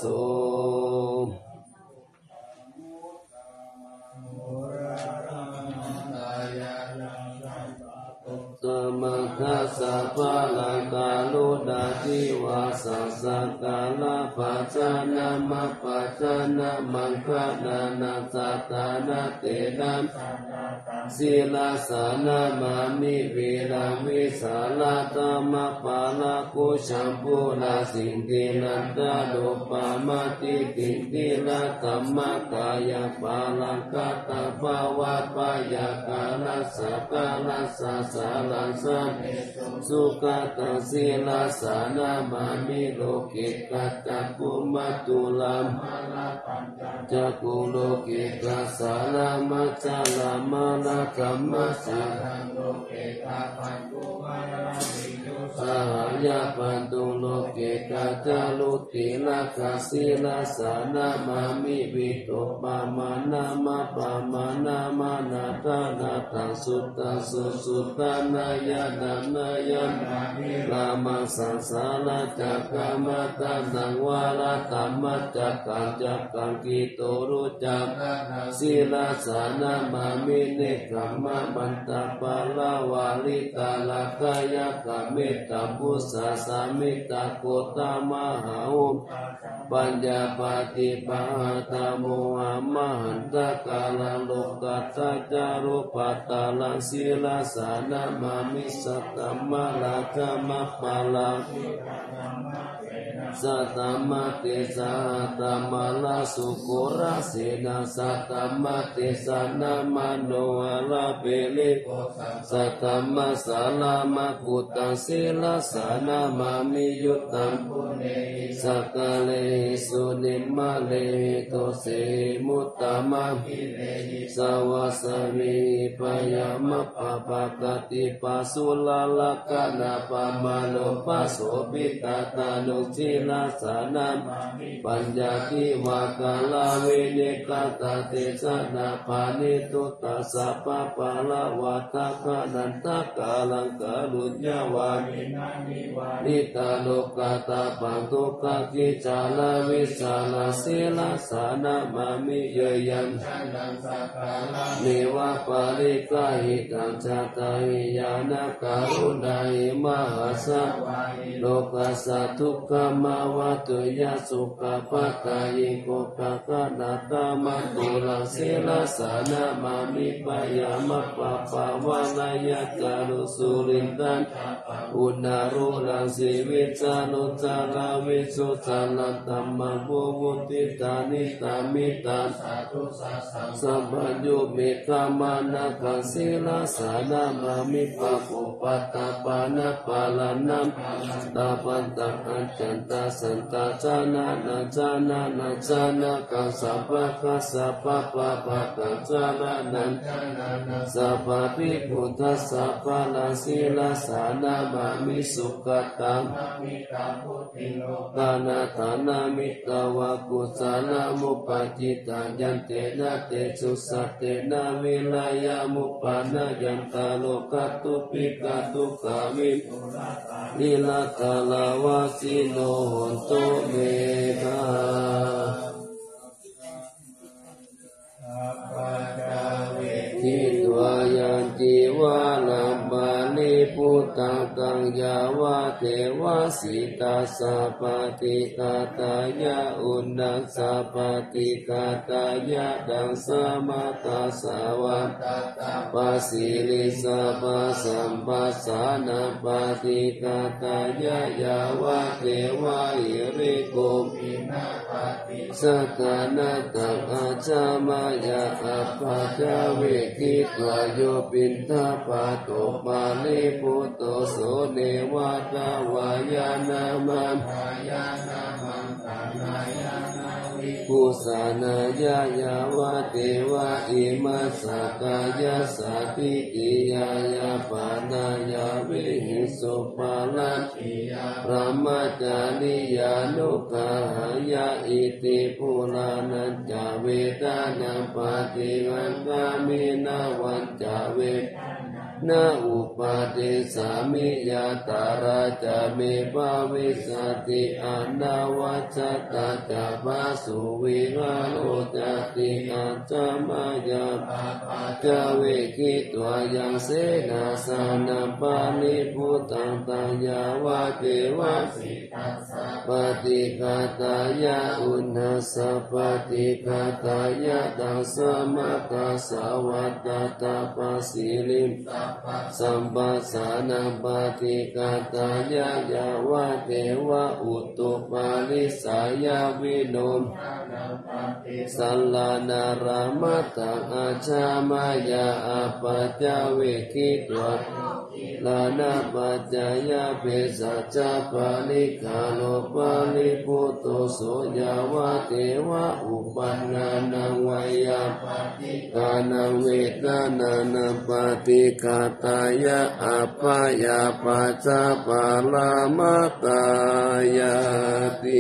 A: สมัคคสัพพะลังกาลุดาทิวาสัสสะกาลาปัจจานะมะปัจจานะมังคะนานาสัตตานะเตนะศีลาสานามามิวิราวิสาลาตมะปาลากุชัมพุราสิงตินันตาโดปามาติติติละธัมมกายะปาลังกัตตะภาวะปายะกาลัสสะกาลัสสะสาลังสัมสุขตังศีลาสานามามิโลกิกัจจกุมัตตุลัมจักขุโลกิกัสสานามัจจาลามาลาคัมมัสสะโลเกตาปันตุมาลาวิโยสหายาปันตุโลเกกัจจลุติละกัสศีลาสานามามิวิโตปามานามาปามานามานาตานาตังสุตตังสุสุตตานายานานายัมลามังสังสาราจักขามาตานังวาลาตัมมัจจักขังจักขังกิโตรุจักศีลาสานามามิเนกัมมะบันตาปาลาวาลิกาลากายะกะเมตตาพุสสะสามิตาโกตามหาอุมปัญญาปาติปะหะตาโมหะมหันตกาลโลกัสสะจารุปัตตาลังศีลาสานามามิสัตตมะลาคามะปาลังสัตตมะเตสะหะตมะลาสุโกราเสนาสัตตมะเตสะนามโนอะลาเปลิสัตตมะสาลามะกุตังศีลาสานามามิยุตตังสักกะเลสุนิมมะเลโตเสมุตตมะสาวาสวิปยามะปะปะกติปัสสุลาลกะนาปะมาโลปัสโสปิตาตานุศีลาสานาปัญญาทิวากาลาเวเนกาตาเตสะนาปานิตุตัสสะปะปะละวะทะคะนันตะกาลังกะรุญญาวานิตาโลกาตาปังทุกขกิจาลาวิสาลาศีลาสานามามิเยยัมเนวะปาริกาหิตังจัตตาหิยานะการุณาหิมหัสสะโลกัสสะทุกขมาวะตุยะสุขปัตตายิโกภะคะนาตามัตุลังศีลาสานามามิปะยามะปะปะวะนายะจารุสุรินตันอุณารุรังสีวิจานุจาราวิสุทานัตตัมมังภูมุติตานิตามิตาสาธุสัสสัมสัมปยุมิกามานะกังศีลาสานามามิปะปุปัตตาปานะปาลานัมตาปันตังอัจจันตาสันตาจานานาจานานาจานากังสัพพะคัสสะปะปะปะกังจานานันสัพพะภิกขุทัสสะปะลาศีลาสานามามิสุขตังกานาฐานามิตาวะกุศลมุปปัจิตายันเตนะเตสุสัตเตนะวิลายามุปปานะยันตาโลกัตตุปิกาตุกามินิลาตาลาวาสิโนโหตุเมฆาทิตวายันจิวาลัมบานิพุตตังตังยาวะเทวะสิตาสัพพติกาตายะอุณนัสสัพพติกาตายะดังสมาตาสาวัตปัสสิลิสัพพสัมปัสสานาปฏิกาตายะยาวะเทวะหิริโกมินาปฏิสักานาตังอาจามายะอัปปะจาเวกิตวโยปินทปาโตปาลิปุตโตโสเนวะตาวายานามันายานามันตานายานาวิปุสานายายาวะเทวะอิมัสสกายาสัพพิติยายาปานายาวิหิสุปาลันติยาพระมัจจานิยานุกาหายาอิติปุรานัญจเวทานาปฏิวันกามินาวันจเวนาอุปาเทสามิยาตาราจาเมภาวิสติอานาวัจตาจาภาสุวิหาโลจติอาจามายาจเวกิตวายังเสนาสานาปานิพุตตังตายาวะเทวะสิตัสสะปฏิกาตายะอุณนัสสะปฏิกาตายะดังสมาตาสาวัตตาตาปัสสิลิมสัมปัสสานาปฏิกาตายะยาวะเทวะอุตุปาลิสายาวิโนมสัลลานารามัตตังอาชามายาอาปัจจเวคิตวะลานาปัจจายาเปสัจจปาลิกาโลปาลิปุตโตโสยาวะเทวะอุปันนานังวายาปฏิกานังเวทนานังปฏิกาตายะอัปปายาปัจจปาลามาตายาติ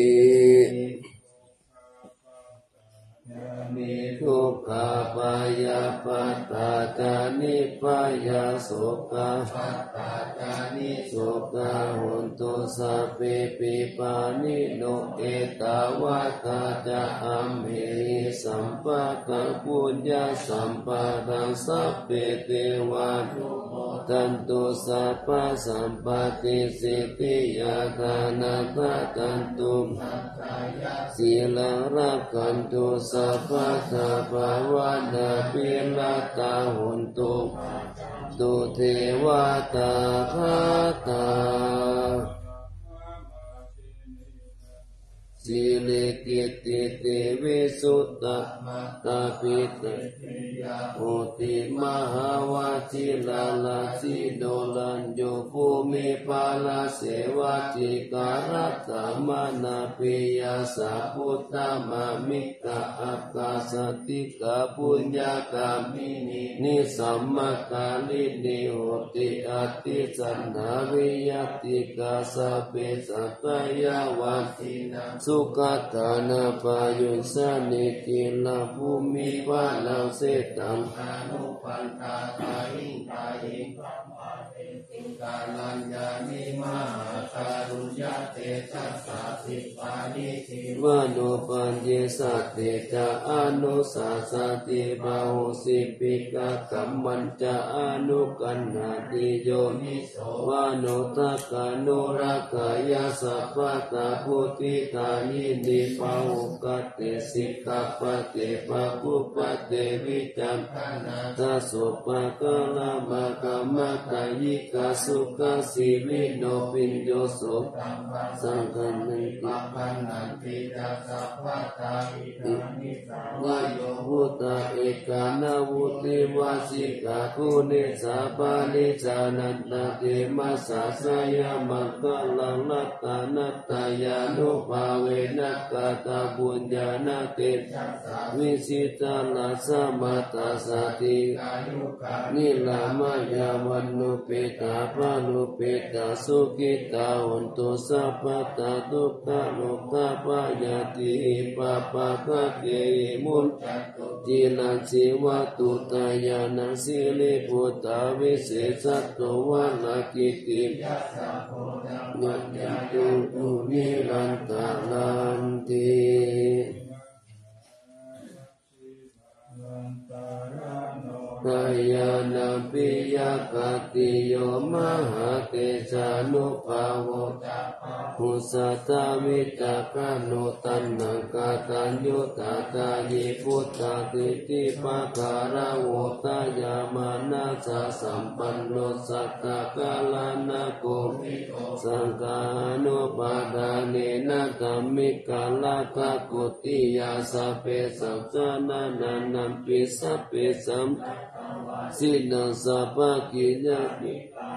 A: มิทุกขาปายาปัตตาจานิปายาโสกาปัตตาจานิโสกาหุนตุสัพเพปิปานิโนเอตาวะตาจะอัมเหสัมปะกังปุญญาสัมปะทังสัพเพเทวานุโมทันตุสัพพะสัมปติสิทธิยาทานาทะตันตุศีลังรักขันตุสัพพะสัพพะวันนาปิลตาหุนตุตุเทวตาคาตาสิลิกิติเตวิสุตตะตาปิตโอติมหาวาชิลาลาสิโดลันโยภูมิปาลาเสวะจิการัตตมานาปิยาสัพพุทธมามิกะอักกาสติกาปุญญากามินินิสัมมกาลินิโหติอัตติสันนาวิยติกาสัพเพสัตยาวันตินาสุขตานาปายุสานิกิลาภูมิปาลังเสตังอนุปันตาตาหิตาหิปัมมาเตติกาลัญญานิมหาการุญญาเตชัสสะสิปานิมโนปัญญสัตติจะอนุสาสติบาหุสิปิกะกัมมันจะอนุกันนาติโยนิโสวโนทักขานุรักขายาสัพพตาพุทธิตานินิปาหุกัตเตสิกขาปเตปะปุปเตวิจัมทัสสุปะกะลาภะกัมมะกายิกาสุขสิวิโนปิญโยโสสังฆันติปันนันติตัสสะภะตาอิทานิสังวโยวุตะเอกานาวุติวาสิกาคุนิสาปานิจานันตเตมัสสะสยามังคะลังนัตตานัตตายานุภาเวนักาตาบุญญาณเตวิสิตาลาสมัตตาสตินิลามายาวันนุเปตาพานุเปตาสุขิตาหุนตุสัพพตาทุกขโลกาปายาติปะปะคะเกมุนจินันสิวัตุตายานังสิริพุตตาวิเศษสัตโตวะนาคิติยัญญาตุตุนิรันตาลันติกายานาปิยกติโยมหาเตชานุภาโวหุสัตวิตากานุตันนังกาตัญยุตตายิพุทธาติติปะการะโวตายามานาสะสัมปันโนสัตตะกาลานะโกสังฆานุปาทาเนนะธัมมิกาลาภกุติยาสัพเพสัมสนานันนัมปิสัพเพสัมสินัสสะภะกิญาติ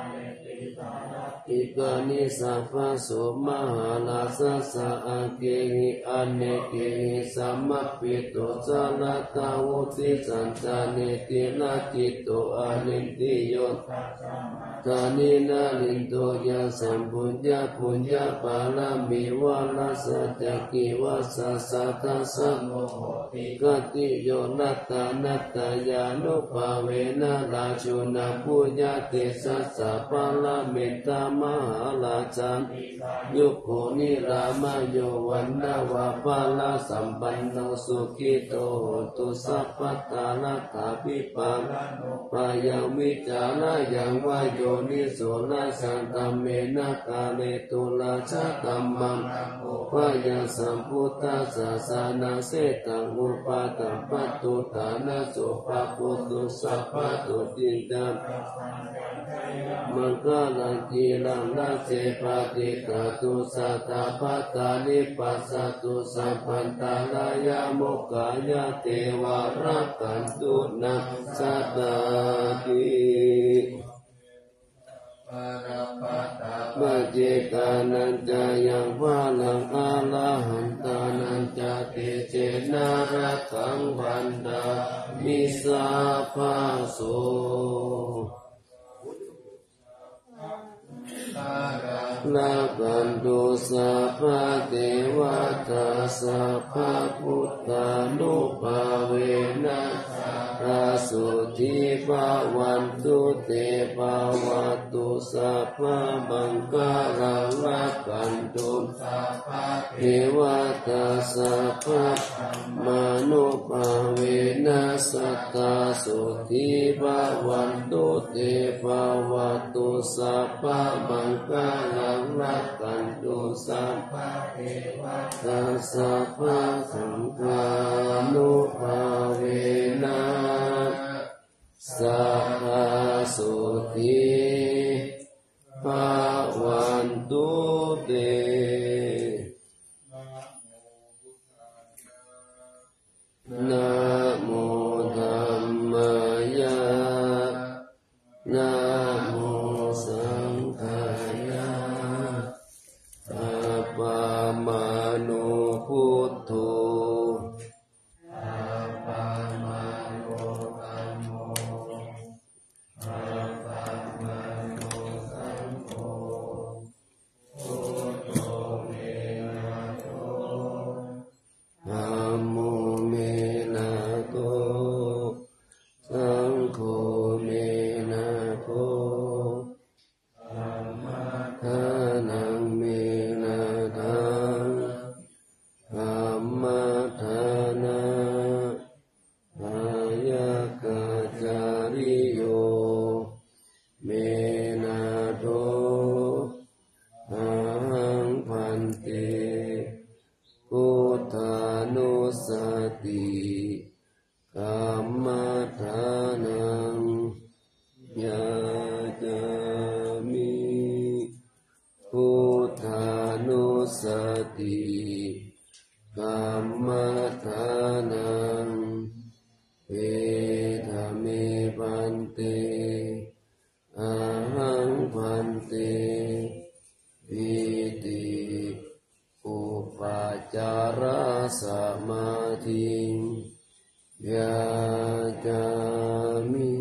A: อิกานิสัพพะโสมหาลาสัสสะอาเกหิอเนเกหิสัมมัปปิโตสาลตาวุติสันตาเนติลาจิตโตอานินติโยตานินาลินโตยะสัมปุญญาปุญญาปาลามิวาลาสัจกิวัสสะสัทธัสสะโมโหติกติโยนัตตานัตตายานุภาเวนะลาชุนาปุญญาเตสัสสะปาลามิตามหาลาจันยุคโคนิรามโยวันนาวาปาลาสัมปันโนสุขิโตโหตุสัพพตาลัตถาภิปังปายังวิจารายังวายโยนิโสนาสันตัมเมนะกาเลตุลาชะตัมมังปายังสัมพุทธัสสะสานาเสตังอุปาตัมปัตตุฐานะโสภะปุตุสัพพะตุติตังมังคลังกีลังนาเสปะติกาตุสัตตาปัตตานิปัสสตุสัมปันตาลายาโมกขายาเทวารักขันตุนะสัตตาติปัจเจกานันจายังวาลังอาลาหันตานันจาเตเจนารักขังวันดามิสาภาโสลากันตุสัพพะเทวตาสัพพะพุทธานุภาเวนะราสุทิภาวันตุเตภาวัตุสัพพะบังกาลังลากันตุสัพพะเทวตาสัพพะมนุภาเวนะสัตตาสุทิภาวันตุเตภาวัตุสัพพะบังกาลังลากันตุสัพพะเทวตาสัพพะสังฆานุภาเวนะสัพพะสุทิภาวันตุเตนะโมธัมมายะนะโมสังฆายะอัปปมาโนพุทโธอัปปมาโนธัมโมอัปปมาโนสังโฆพุทโธเมติกัมมัฏฐานังเวทะเมปันเตอาหังพันเตวิติอุปจาระสมาธิยาจามิ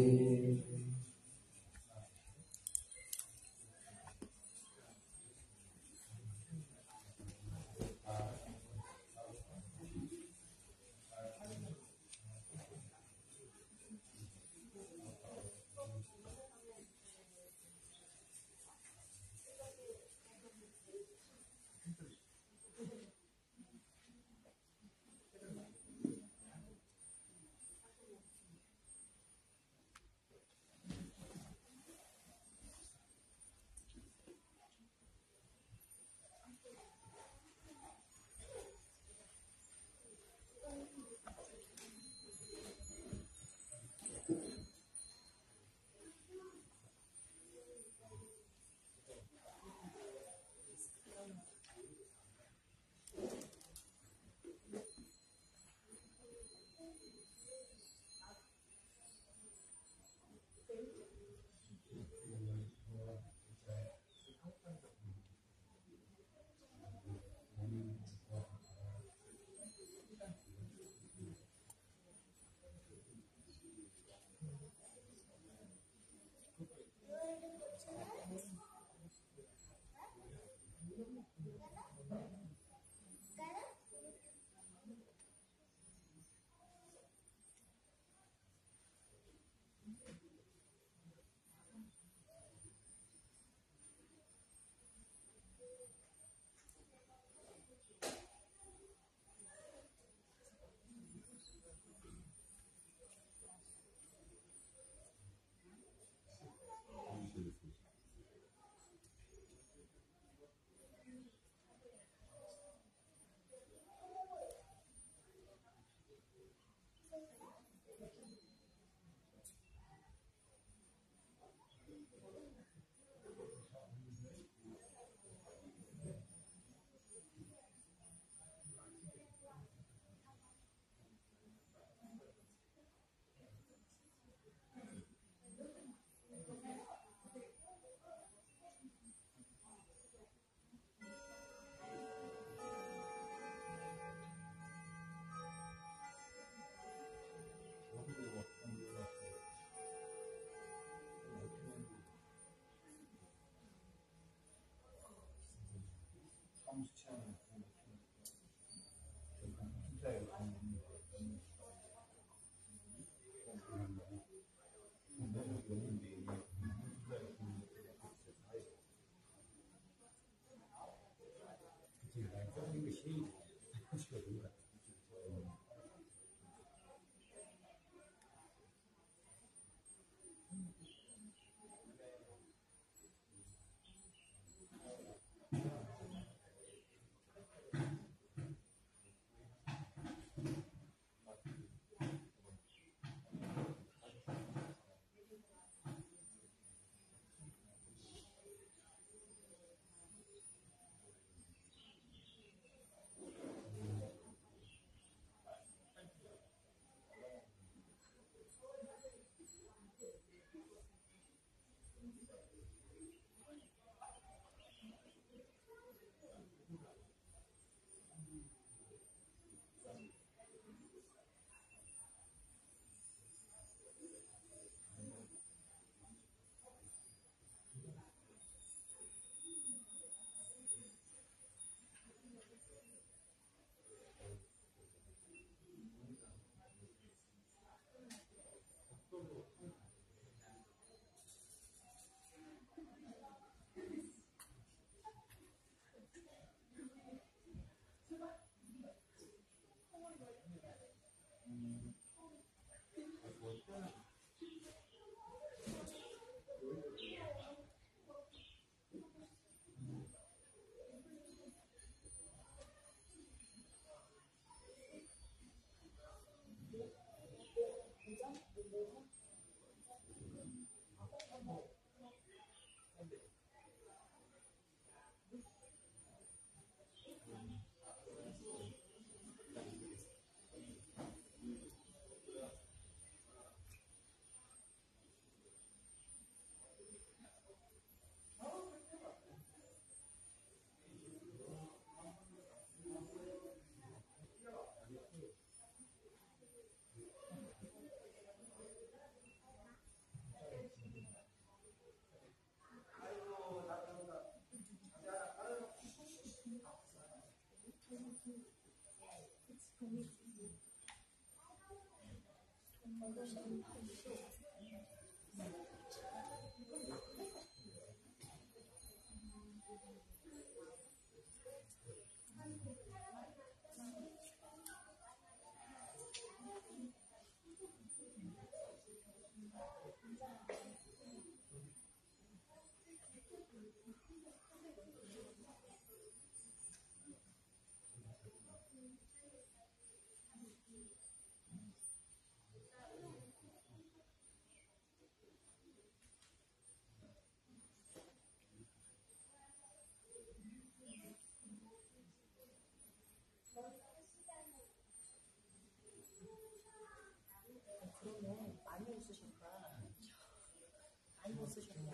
C: 그러네. 많이 웃으셨다. 많이 웃으셨다.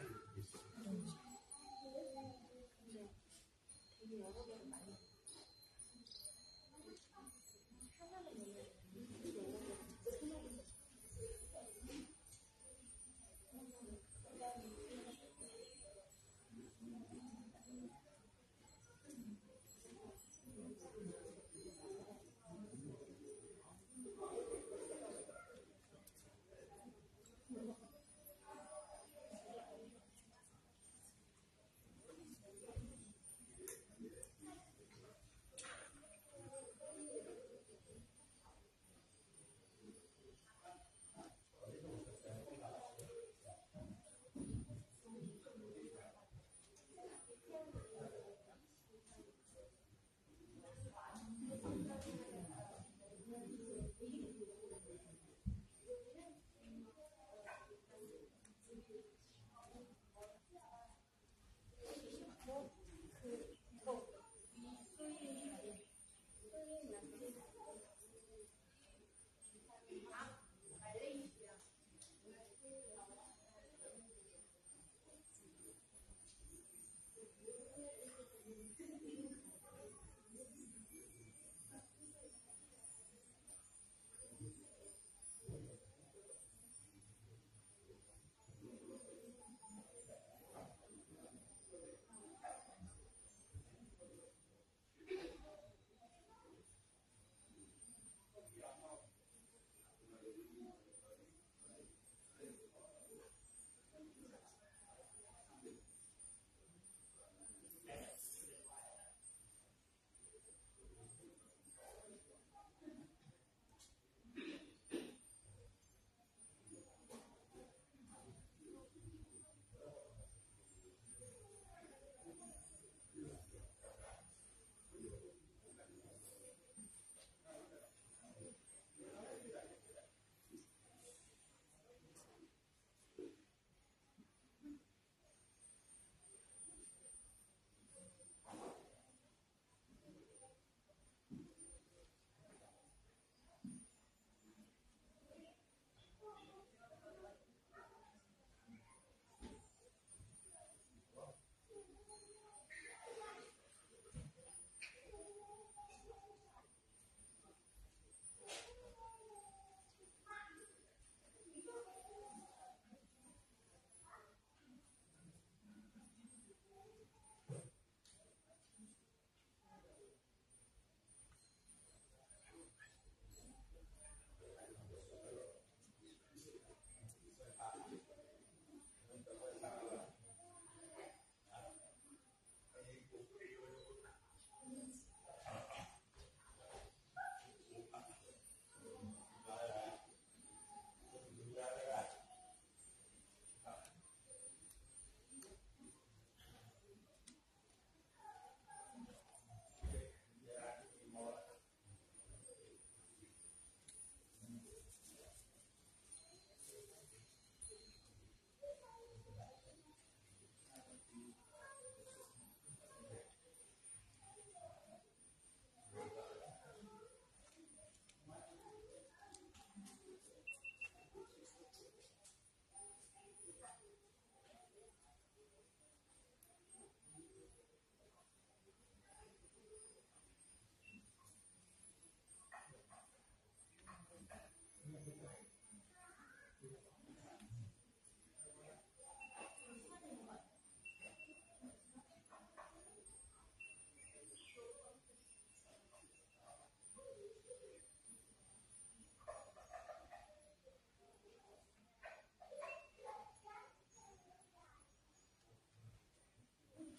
C: 근데 되게 여러 개를 많이 하나는 원래 여러 개를 생각해서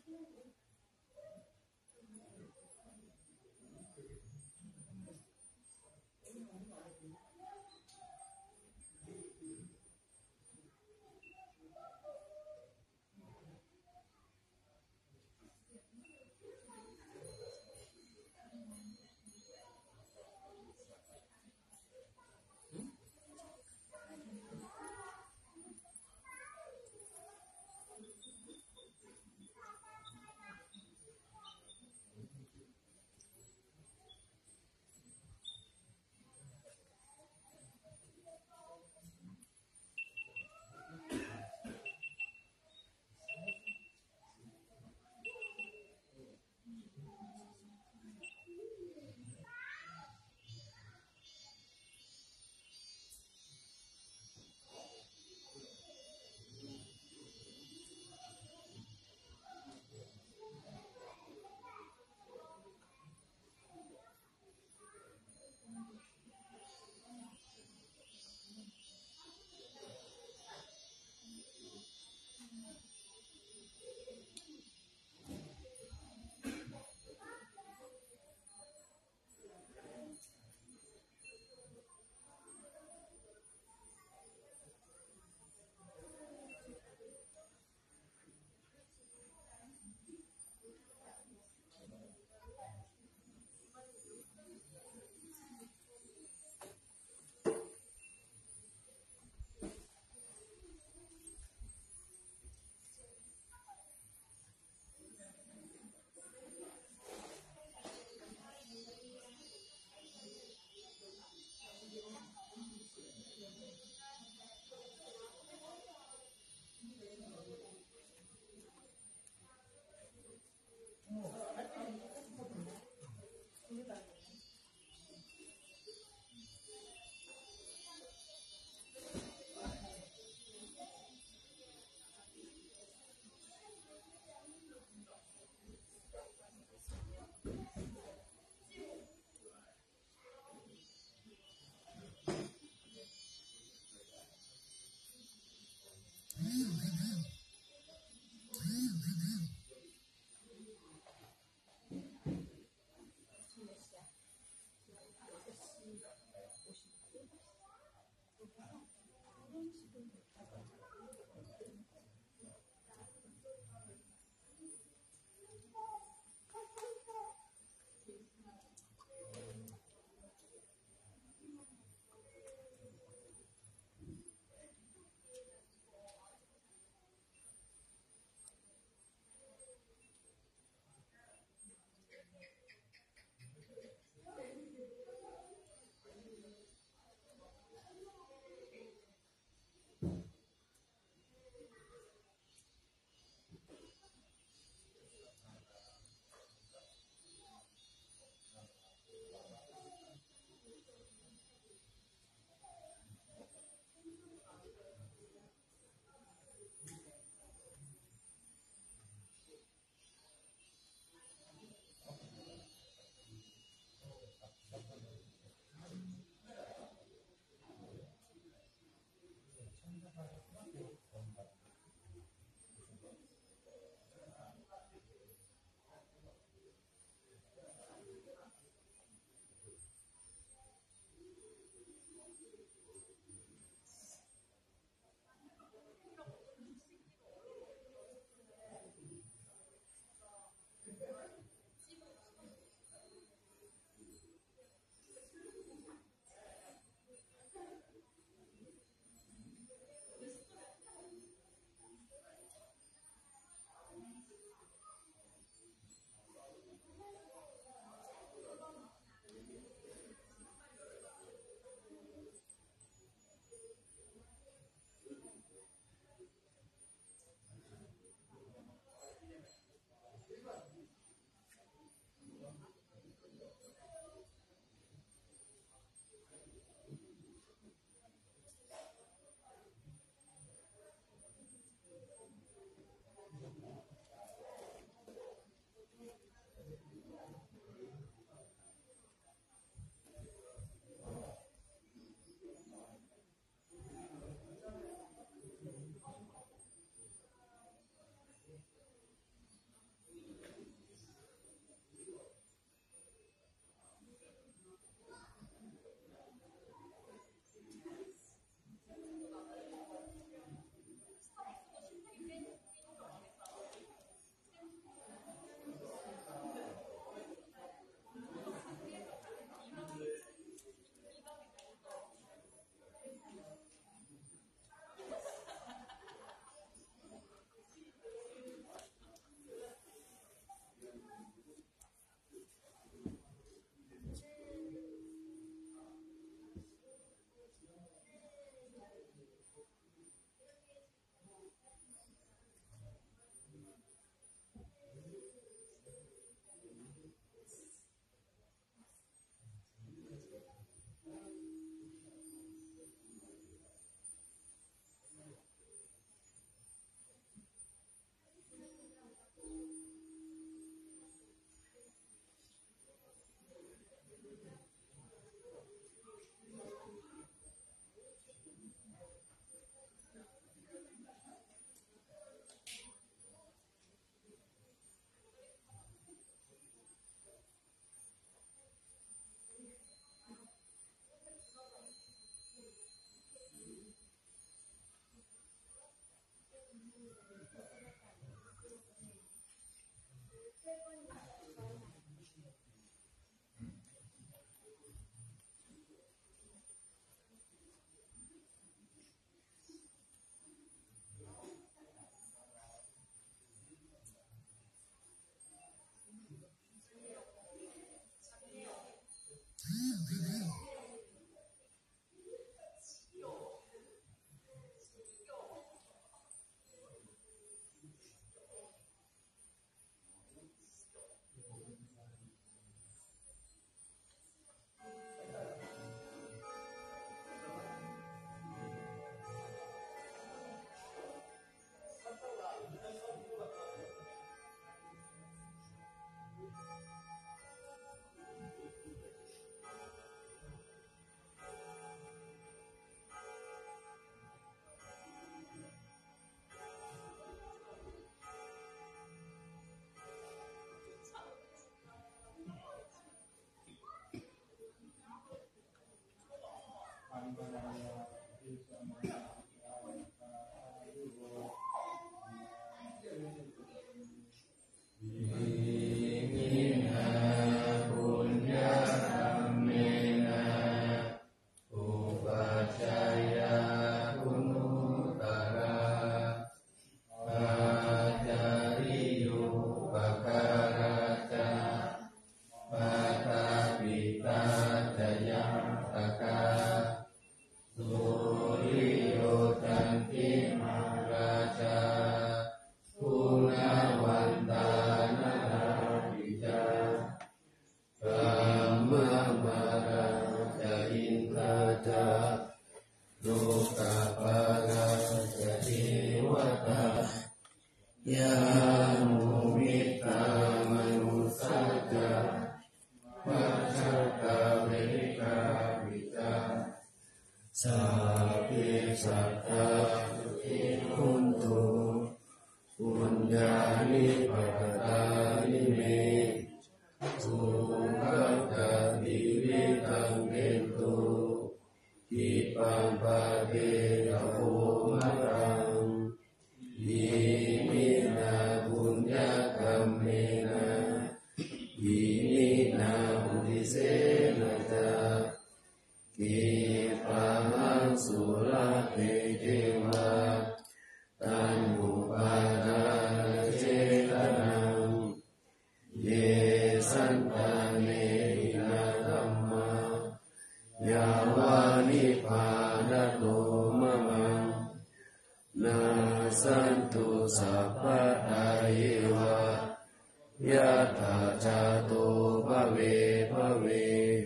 C: เ
A: สัพเพสัตตาทิคุนตุปุญญานิปัตตานิเมสุขัตตาดิวิตังเกตุทิปังปะเทกะโภมะตังยิมินาปุญญกรรมเมนะยิมินาอุทิเสนะจากิปังสุรเตเทวะตันหุปาทานเจตนังเยสันตาเนหินาธัมมายาวานิพพานโตมะมังนาสันตุสัพพะทาเยวะยะถาจาโตภเวภเว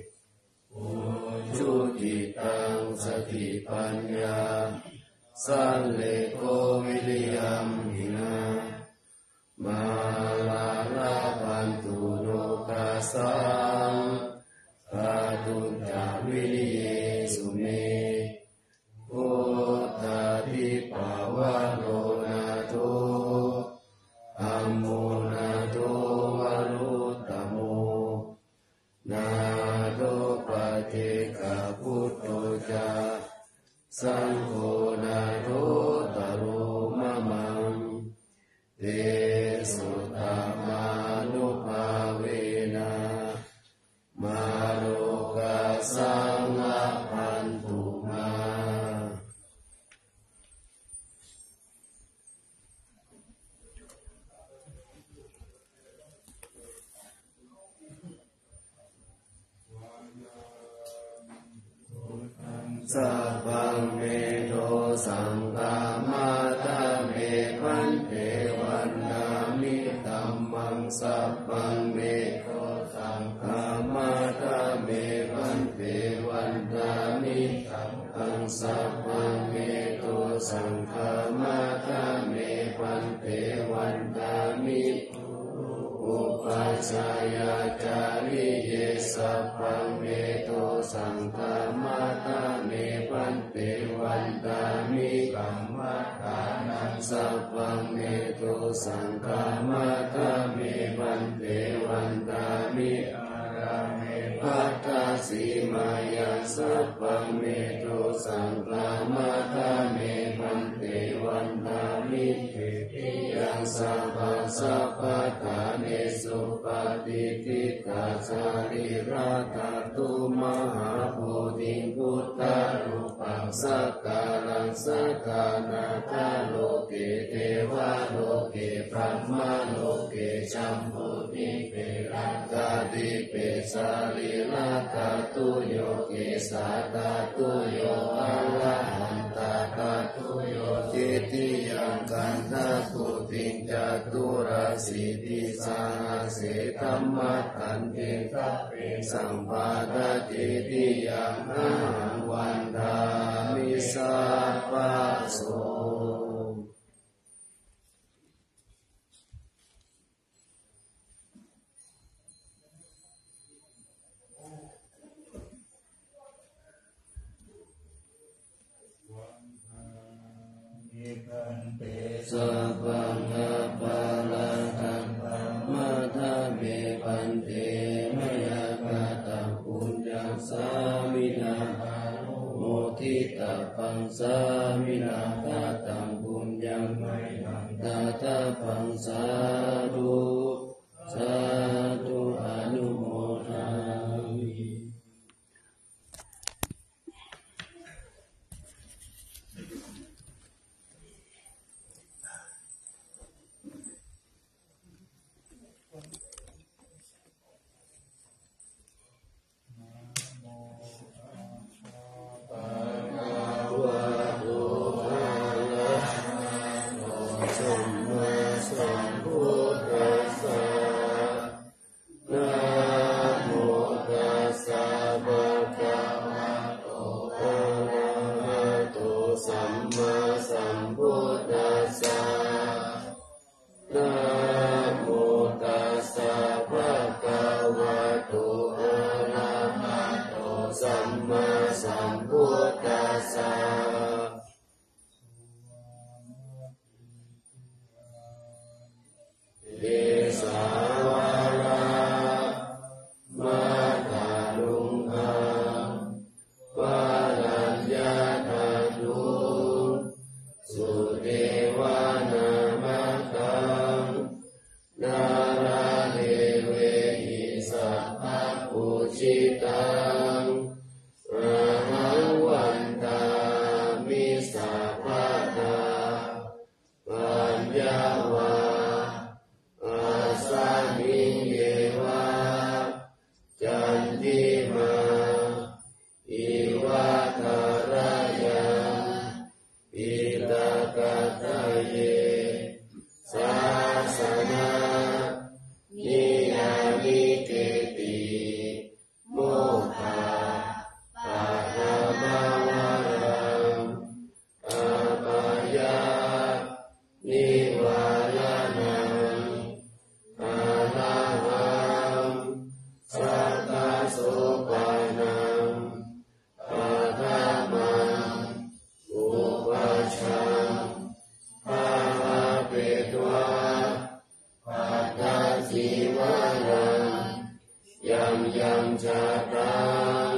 A: จุติตังสติปัญญาสัลเลโกวิริยัมหินามาลาลาปันตุโนกาสังกาตุจาวิริเยสุเมโพธาทิปาวะโลนาโตอัมโมนาโตวะรุตตโมนาโตปะเทกะพุทโธจาสังโฆนาโตตโรมะมังเตสุตตมานุภาเวนะมาโลกาสังฆพันตุมาสัพพังเมโทสังฆามาตาเมพันเตวันนามิธัมมังสัพพังเมโทสังฆามาตาเมพันเตวันนามิธัมมังสัพพังเมโทสังฆามาตาเมพันเตวันนามิอุปัชฌายาจาริเยสัพพังเมโทสังฆามาตาเมพันเตวันตามิกัมมัฏฐานังสัพพังเมโทสังฆามาตาเมพันเตวันตามิอาราเมภัตตาสีมายังสัพพังเมโทสังฆามาตาเมพันเตวันตามิเทติสัพพะสัพพะทาเนสุปฏิทิตาสรีระธาตุมหาโพธิพุทธรูปังสักการังสักการะทาโลเกเทวะโลเกพระมโลเกชัมพุนิเปรังกาติเปสารีระธาตุโยเกสาธาตุโยอะระหันตาธาตุโยจิติยังกันทาปุติจตุราสิติสาเสธัมมัตถันเตทัพเปสัมปาทะเจติยังอาหังวันทามิสัพพะโสสัพพังอาปาลังคัมภะมัทธะเมปันเตมยากาตังปุญญังสามินาโมทิตาปังสามินากาตังปุญญังตาตาปังสาธุสาธุอนุโมทามิยังยังจะตา